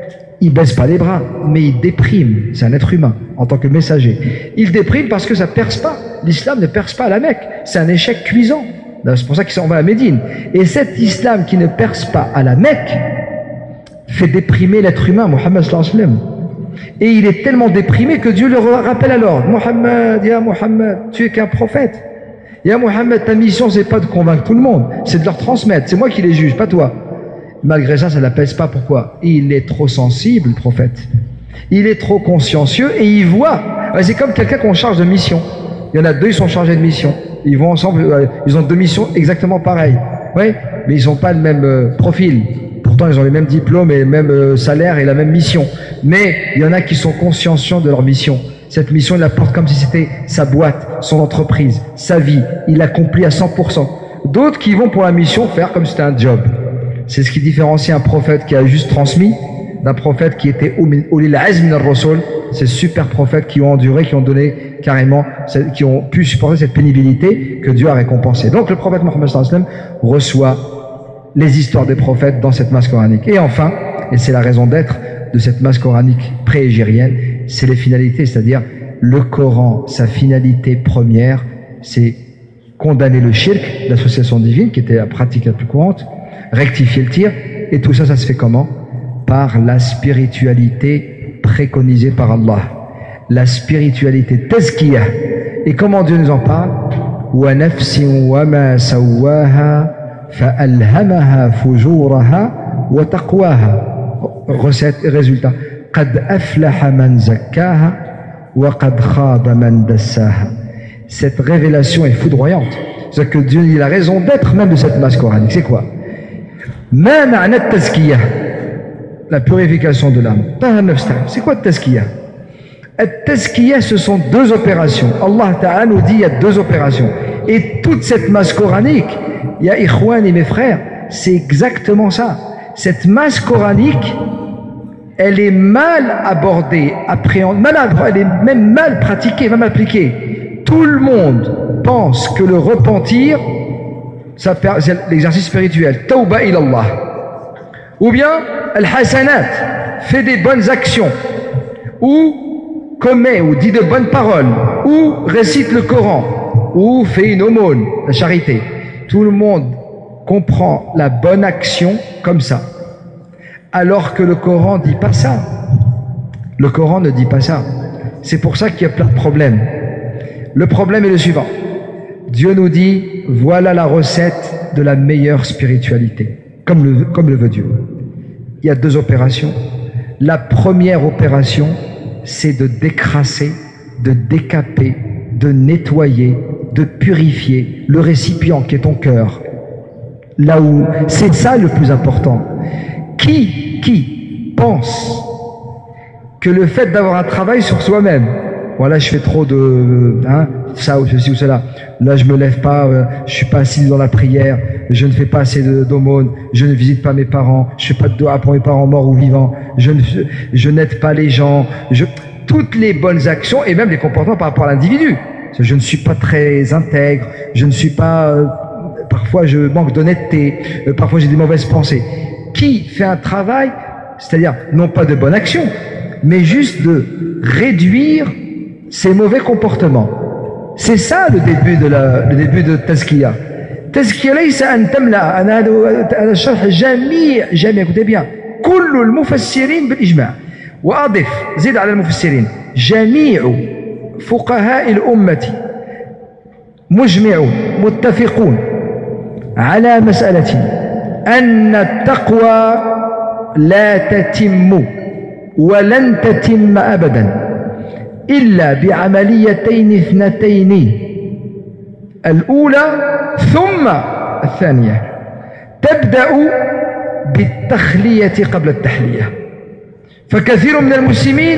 il baisse pas les bras, mais il déprime. C'est un être humain, en tant que messager. Il déprime parce que ça perce pas. L'islam ne perce pas à la Mecque. C'est un échec cuisant. C'est pour ça qu'il s'en va à Médine. Et cet islam qui ne perce pas à la Mecque fait déprimer l'être humain, Mohammed sallallahu alayhi wa sallam. Et il est tellement déprimé que Dieu le rappelle alors. Mohammed, ya Mohammed, tu es qu'un prophète. Ya Mohammed, ta mission, c'est pas de convaincre tout le monde, c'est de leur transmettre. C'est moi qui les juge, pas toi. Malgré ça, ça ne l'apaise pas. Pourquoi? Il est trop sensible, le prophète. Il est trop consciencieux et il voit. C'est comme quelqu'un qu'on charge de mission. Il y en a deux, ils sont chargés de mission. Ils vont ensemble, ils ont deux missions exactement pareilles. Oui, mais ils n'ont pas le même euh, profil. Pourtant, ils ont les mêmes diplômes et le même euh, salaire et la même mission. Mais il y en a qui sont consciencieux de leur mission. Cette mission, il la porte comme si c'était sa boîte, son entreprise, sa vie. Il l'accomplit à cent pour cent. D'autres qui vont pour la mission faire comme si c'était un job. C'est ce qui différencie un prophète qui a juste transmis d'un prophète qui était ulil azm min ar-rusul ces super prophètes qui ont enduré, qui ont donné carrément, qui ont pu supporter cette pénibilité que Dieu a récompensée. Donc le prophète Mohammed sallallahu alayhi wa sallam reçoit les histoires des prophètes dans cette masse coranique. Et enfin, et c'est la raison d'être de cette masse coranique pré-égérienne, c'est les finalités, c'est-à-dire le Coran, sa finalité première, c'est condamner le shirk, l'association divine, qui était la pratique la plus courante, rectifier le tir, et tout ça, ça se fait comment? Par la spiritualité préconisée par Allah, la spiritualité tazkiyah. Et comment Dieu nous en parle? Wa nafsin wa ma sawaha fa alhamaha fujuraha wa taqwaha. Recette et résultat. Qad aflaha man zakkaha wa qad khaba man dassaha. Cette révélation est foudroyante. C'est que Dieu dit la raison d'être même de cette masse coranique. C'est quoi? Ma ma'na tazkiyah, la purification de l'âme. C'est quoi tazkiyah? Tazkiyah, ce sont deux opérations. Allah Ta'ala nous dit il y a deux opérations. Et toute cette masse coranique, il y a ikhwan et mes frères, c'est exactement ça. Cette masse coranique, elle est mal abordée, appréhendée, mal, elle est même mal pratiquée, mal appliquée. Tout le monde pense que le repentir, c'est l'exercice spirituel, tawba ilallah. Ou bien, al-hasanat, fait des bonnes actions, ou commet, ou dit de bonnes paroles, ou récite le Coran, ou fait une aumône, la charité. Tout le monde comprend la bonne action comme ça. Alors que le Coran ne dit pas ça. Le Coran ne dit pas ça. C'est pour ça qu'il y a plein de problèmes. Le problème est le suivant. Dieu nous dit, voilà la recette de la meilleure spiritualité, comme le, comme le veut Dieu. Il y a deux opérations. La première opération, c'est de décrasser, de décaper, de nettoyer, de purifier le récipient qui est ton cœur. Là où c'est ça le plus important. Qui, qui pense que le fait d'avoir un travail sur soi-même, voilà, je fais trop de hein, ça ou ceci ou cela, là je me lève pas, euh, je suis pas assis dans la prière, je ne fais pas assez d'aumônes, je ne visite pas mes parents, je fais pas de doigts pour mes parents morts ou vivants, je ne je n'aide pas les gens, je, toutes les bonnes actions et même les comportements par rapport à l'individu. Je ne suis pas très intègre, je ne suis pas euh, parfois je manque d'honnêteté, euh, parfois j'ai des mauvaises pensées. Qui fait un travail, c'est-à-dire non pas de bonne action, mais juste de réduire ses mauvais comportements. C'est ça le début de la, le début de Tazkiyah. Tazkiyah ليس أن تملأ أنا هذا الشرح جميع جميع écoutez bien كل المفسرين بالإجماع وأضف زيد على المفسرين جميع فقهاء الأمة مجمعون متفقون على مسألة أن التقوى لا تتم ولن تتم أبدا إلا بعمليتين اثنتين الأولى ثم الثانية تبدأ بالتخلية قبل التحلية فكثير من المسلمين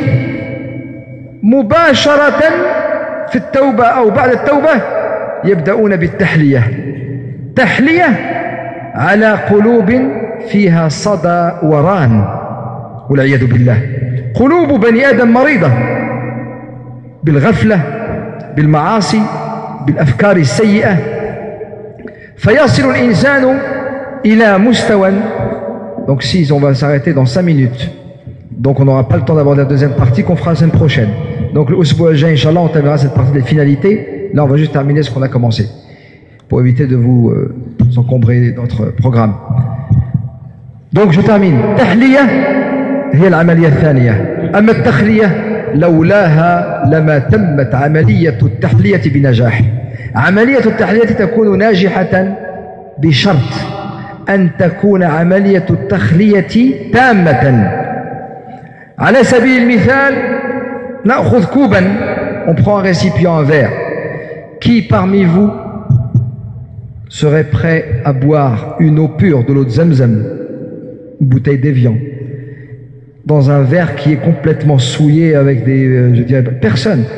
مباشرة في التوبة أو بعد التوبة يبدأون بالتحلية تحلية على قلوب فيها صدى وران والعياذ بالله قلوب بني آدم مريضة بالغفلة بالمعاصي بالأفكار السيئة فيصل الإنسان إلى مستوى. Donc si on va s'arrêter dans cinq minutes, donc on n'aura pas le temps d'aborder la deuxième partie qu'on fera la semaine prochaine. Donc le Usbu al-Jay, Inch'Allah, on terminera cette partie des finalités. Là on va juste terminer ce qu'on a commencé pour éviter de vous euh, encombrer notre programme. Donc je termine. Tahliya هي العملية الثانية. أما التخلية لولاها لما تمت عملية التحلية بنجاح. عملية التحلية تكون ناجحة بشرط أن تكون عملية التخلية تامة. على سبيل المثال نأخذ كوبا, on prend un récipient, un verre. Qui parmi vous serait prêt à boire une eau pure, de l'eau de Zamzam, une bouteille d'Évian, dans un verre qui est complètement souillé avec des, euh, je dirais, personne.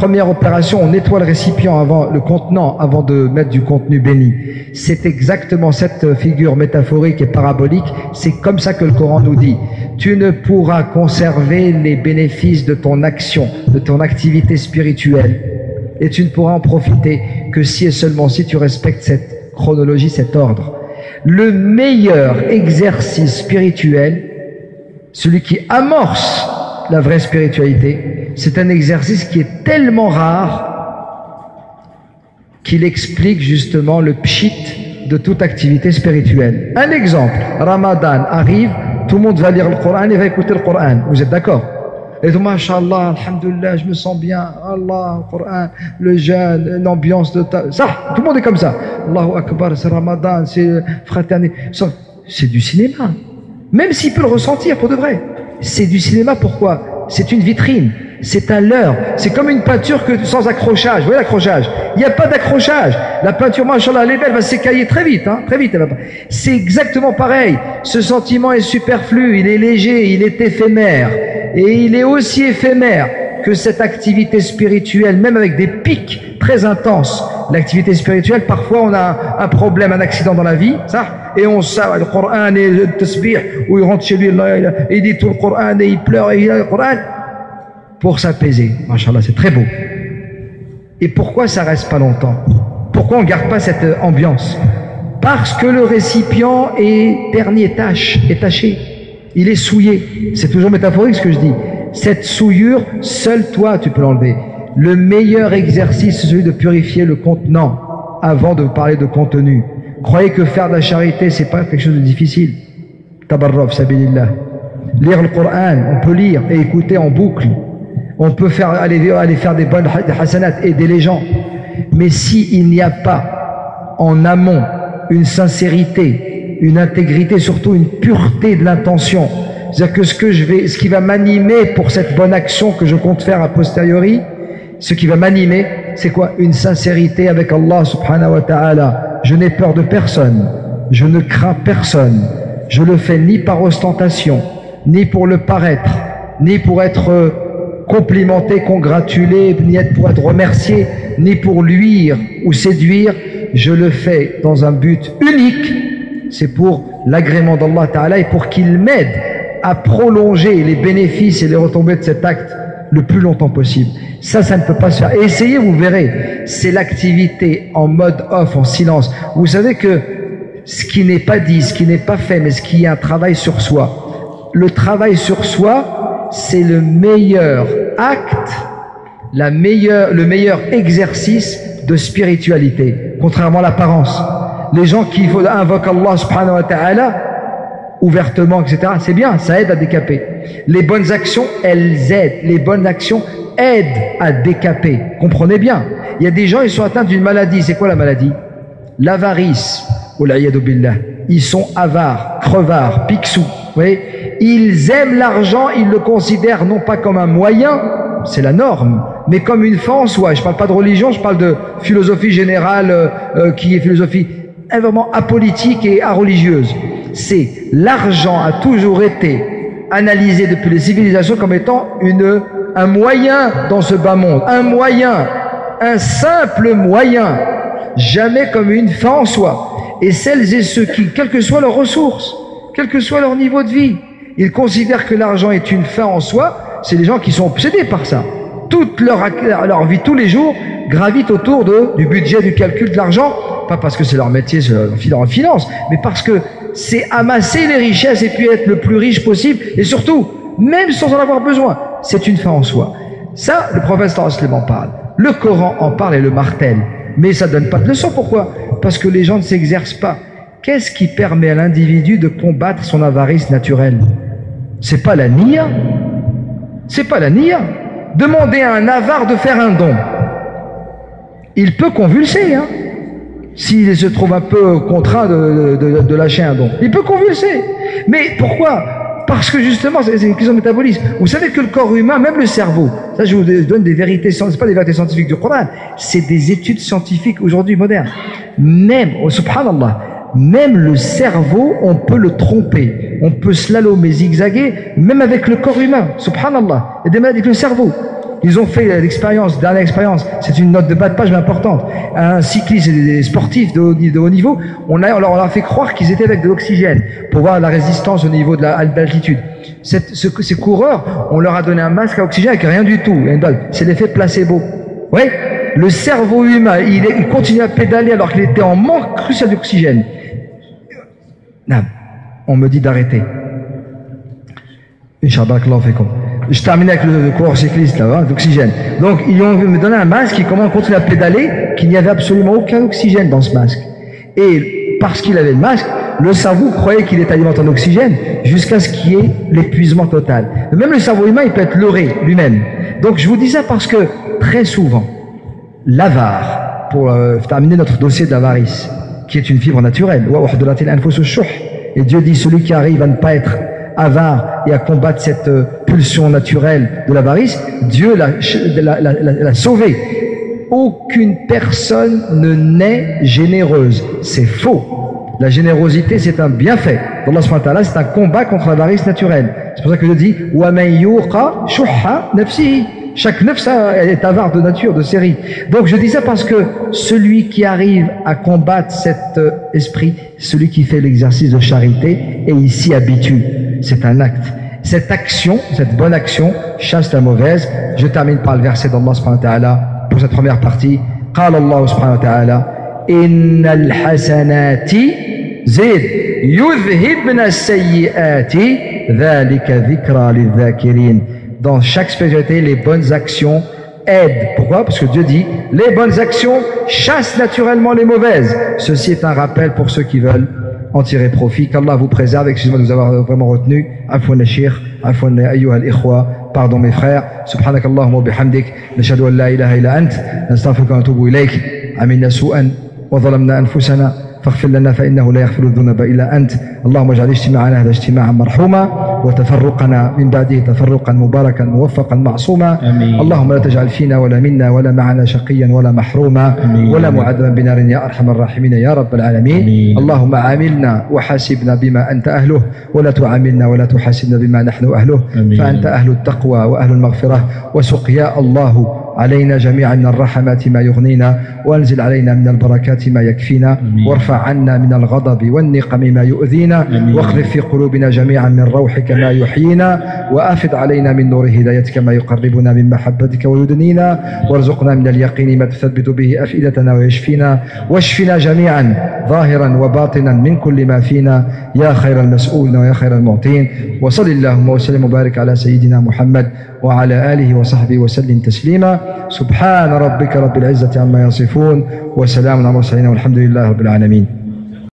première opération, on nettoie le récipient avant, le contenant, avant de mettre du contenu béni. C'est exactement cette figure métaphorique et parabolique. C'est comme ça que le Coran nous dit. Tu ne pourras conserver les bénéfices de ton action, de ton activité spirituelle. Et tu ne pourras en profiter que si et seulement si tu respectes cette chronologie, cet ordre. Le meilleur exercice spirituel, celui qui amorce la vraie spiritualité, c'est un exercice qui est tellement rare qu'il explique justement le pchit de toute activité spirituelle. Un exemple, Ramadan arrive, tout le monde va lire le Coran et va écouter le Coran. Vous êtes d'accord? Et tout, mashallah, alhamdoulilah, je me sens bien, Allah, le Coran, le jeûne, l'ambiance de ta... Ça, tout le monde est comme ça. Allahu Akbar, c'est Ramadan, c'est fraternité. C'est du cinéma. Même s'il peut le ressentir pour de vrai. C'est du cinéma, pourquoi? C'est une vitrine, c'est un leurre, c'est comme une peinture que sans accrochage. Vous voyez l'accrochage? Il n'y a pas d'accrochage. La peinture, machallah, elle est belle, elle va s'écailler très vite, hein, très vite. Elle va pas... C'est exactement pareil. Ce sentiment est superflu, il est léger, il est éphémère. Et il est aussi éphémère que cette activité spirituelle, même avec des pics très intenses. L'activité spirituelle, parfois on a un problème, un accident dans la vie, ça, et on sait le Coran et le tasbih, où il rentre chez lui, il dit tout le Coran et il pleure et il a le Coran pour s'apaiser. Machallah, c'est très beau. Et pourquoi ça reste pas longtemps? Pourquoi on garde pas cette ambiance? Parce que le récipient est terni, est taché, est taché. Il est souillé. C'est toujours métaphorique ce que je dis. Cette souillure, seul toi tu peux l'enlever. Le meilleur exercice, c'est celui de purifier le contenant avant de parler de contenu. Croyez que faire de la charité, c'est pas quelque chose de difficile. Tabarraf, sabilillah. Lire le Coran, on peut lire et écouter en boucle. On peut faire, aller, aller faire des bonnes des hasanat, aider les gens. Mais s'il n'y a pas en amont une sincérité, une intégrité, surtout une pureté de l'intention, c'est-à-dire que ce que je vais, ce qui va m'animer pour cette bonne action que je compte faire a posteriori, ce qui va m'animer, c'est quoi? Une sincérité avec Allah subhanahu wa ta'ala. Je n'ai peur de personne, je ne crains personne, je le fais ni par ostentation, ni pour le paraître, ni pour être complimenté, congratulé, ni pour être remercié, ni pour luire ou séduire. Je le fais dans un but unique, c'est pour l'agrément d'Allah ta'ala et pour qu'il m'aide à prolonger les bénéfices et les retombées de cet acte le plus longtemps possible. Ça, ça ne peut pas se faire. Et essayez, vous verrez, c'est l'activité en mode off, en silence. Vous savez que ce qui n'est pas dit, ce qui n'est pas fait, mais ce qui est un travail sur soi. Le travail sur soi, c'est le meilleur acte, la meilleure, le meilleur exercice de spiritualité, contrairement à l'apparence. Les gens qui invoquent Allah subhanahu wa ta'ala ouvertement, et cetera, c'est bien, ça aide à décaper. Les bonnes actions, elles aident. Les bonnes actions aident à décaper. Comprenez bien. Il y a des gens, ils sont atteints d'une maladie. C'est quoi la maladie? L'avarice. Ils sont avares, crevards, picsous. Vous voyez? Ils aiment l'argent, ils le considèrent non pas comme un moyen, c'est la norme, mais comme une fin en soi. Je ne parle pas de religion, je parle de philosophie générale euh, euh, qui est philosophie vraiment apolitique et areligieuse. C'est l'argent a toujours été analysé depuis les civilisations comme étant une, un moyen dans ce bas monde, un moyen, un simple moyen, jamais comme une fin en soi. Et celles et ceux qui, quelles que soient leurs ressources, quel que soit leur niveau de vie, ils considèrent que l'argent est une fin en soi, c'est les gens qui sont obsédés par ça. Toute leur, leur vie, tous les jours, gravite autour de, du budget, du calcul de l'argent, pas parce que c'est leur métier, c'est leur finance, mais parce que c'est amasser les richesses et puis être le plus riche possible, et surtout, même sans en avoir besoin, c'est une fin en soi. Ça, le prophète sallallahu alayhi wa sallam en parle. Le Coran en parle et le martèle. Mais ça ne donne pas de leçon. Pourquoi? Parce que les gens ne s'exercent pas. Qu'est-ce qui permet à l'individu de combattre son avarice naturelle? C'est pas la niya. C'est pas la niya. Demandez à un avare de faire un don. Il peut convulser, hein. S'il se trouve un peu contraint de, de, de lâcher un don. Il peut convulser. Mais pourquoi? Parce que justement, c'est une question de métabolisme. Vous savez que le corps humain, même le cerveau, ça je vous donne des vérités, c'est pas des vérités scientifiques du Coran, c'est des études scientifiques aujourd'hui modernes. Même, oh, subhanallah, même le cerveau, on peut le tromper, on peut slalomer, zigzaguer, même avec le corps humain, subhanallah. Il y a des maladies avec le cerveau. Ils ont fait l'expérience, dernière expérience, c'est une note de bas de page mais importante. Un cycliste et des sportifs de haut, de haut niveau, on, a, on, leur, on leur a fait croire qu'ils étaient avec de l'oxygène pour voir la résistance au niveau de l'altitude. Cette, ce, ces coureurs, on leur a donné un masque à oxygène avec rien du tout. C'est l'effet placebo. Oui, le cerveau humain, il, est, il continue à pédaler alors qu'il était en manque crucial d'oxygène. On me dit d'arrêter. Je termine avec le coureur cycliste là, d'oxygène. Donc ils ont me donné un masque, il commence à continuer à pédaler, qu'il n'y avait absolument aucun oxygène dans ce masque. Et parce qu'il avait le masque, le cerveau croyait qu'il était alimenté en oxygène jusqu'à ce qu'il y ait l'épuisement total. Même le cerveau humain, il peut être leurré lui-même. Donc je vous dis ça parce que très souvent, l'avare, pour euh, terminer notre dossier de l'avarice, qui est une fibre naturelle, et Dieu dit celui qui arrive à ne pas être avare et à combattre cette euh, pulsion naturelle de l'avarice, Dieu l'a sauvé. Aucune personne ne naît généreuse. C'est faux. La générosité, c'est un bienfait d'Allah subhanahu wa ta'ala, c'est un combat contre l'avarice naturelle. C'est pour ça que Dieu dit wa man yuqa shuhha nafsihi. Chaque nefs est avare de nature, de série. Donc je dis ça parce que celui qui arrive à combattre cet euh, esprit, celui qui fait l'exercice de charité, et il s'y habitue. C'est un acte. Cette action, cette bonne action, chasse la mauvaise. Je termine par le verset d'Allah subhanahu wa ta'ala pour cette première partie. قال الله سبحانه وتعالى إن الحسنات زيد يذهبن السيئات ذلك ذكرى للذاكرين. Dans chaque spiritualité, les bonnes actions aident. Pourquoi? Parce que Dieu dit, les bonnes actions chassent naturellement les mauvaises. Ceci est un rappel pour ceux qui veulent en tirer profit. Qu'Allah vous préserve. Excusez-moi de vous avoir vraiment retenu. Afwan al-Shir, afwan ayyuha al-ikhwa. Pardon mes frères. Subhanakallahumma wa bihamdik. Nashhadu an la ilaha illa ant. Nastaghfiruka wa natubu ilayk. Amilna su'an wa zalamna anfusana. فاغفر لنا فإنه لا يغفر الذنوب إلا أنت. اللهم اجعل اجتماعنا هذا اجتماعا مرحوما وتفرقنا من بعده تفرقا مباركا موفقا معصوما. أمين. اللهم لا تجعل فينا ولا منا ولا معنا شقيا ولا محروما. أمين. ولا معذبا بنار يا أرحم الراحمين يا رب العالمين. أمين. اللهم عاملنا وحاسبنا بما أنت أهله ولا تعاملنا ولا تحاسبنا بما نحن أهله. أمين. فأنت أهل التقوى وأهل المغفرة وسقيا الله علينا جميعا من الرحمات ما يغنينا وانزل علينا من البركات ما يكفينا. أمين. وارفع عنا من الغضب والنقم ما يؤذينا. واقذف في قلوبنا جميعا من روحك ما يحيينا وافض علينا من نور هدايتك ما يقربنا من محبتك ويدنينا وارزقنا من اليقين ما تثبت به أفئدتنا ويشفينا واشفنا جميعا ظاهرا وباطنا من كل ما فينا يا خير المسؤولين ويا خير المعطين. وصل اللهم وسلم وبارك على سيدنا محمد وعلى آله وصحبه وسلم تسليما. سبحان ربك رب العزة عما يصفون وسلام على المرسلين والحمد لله رب العالمين.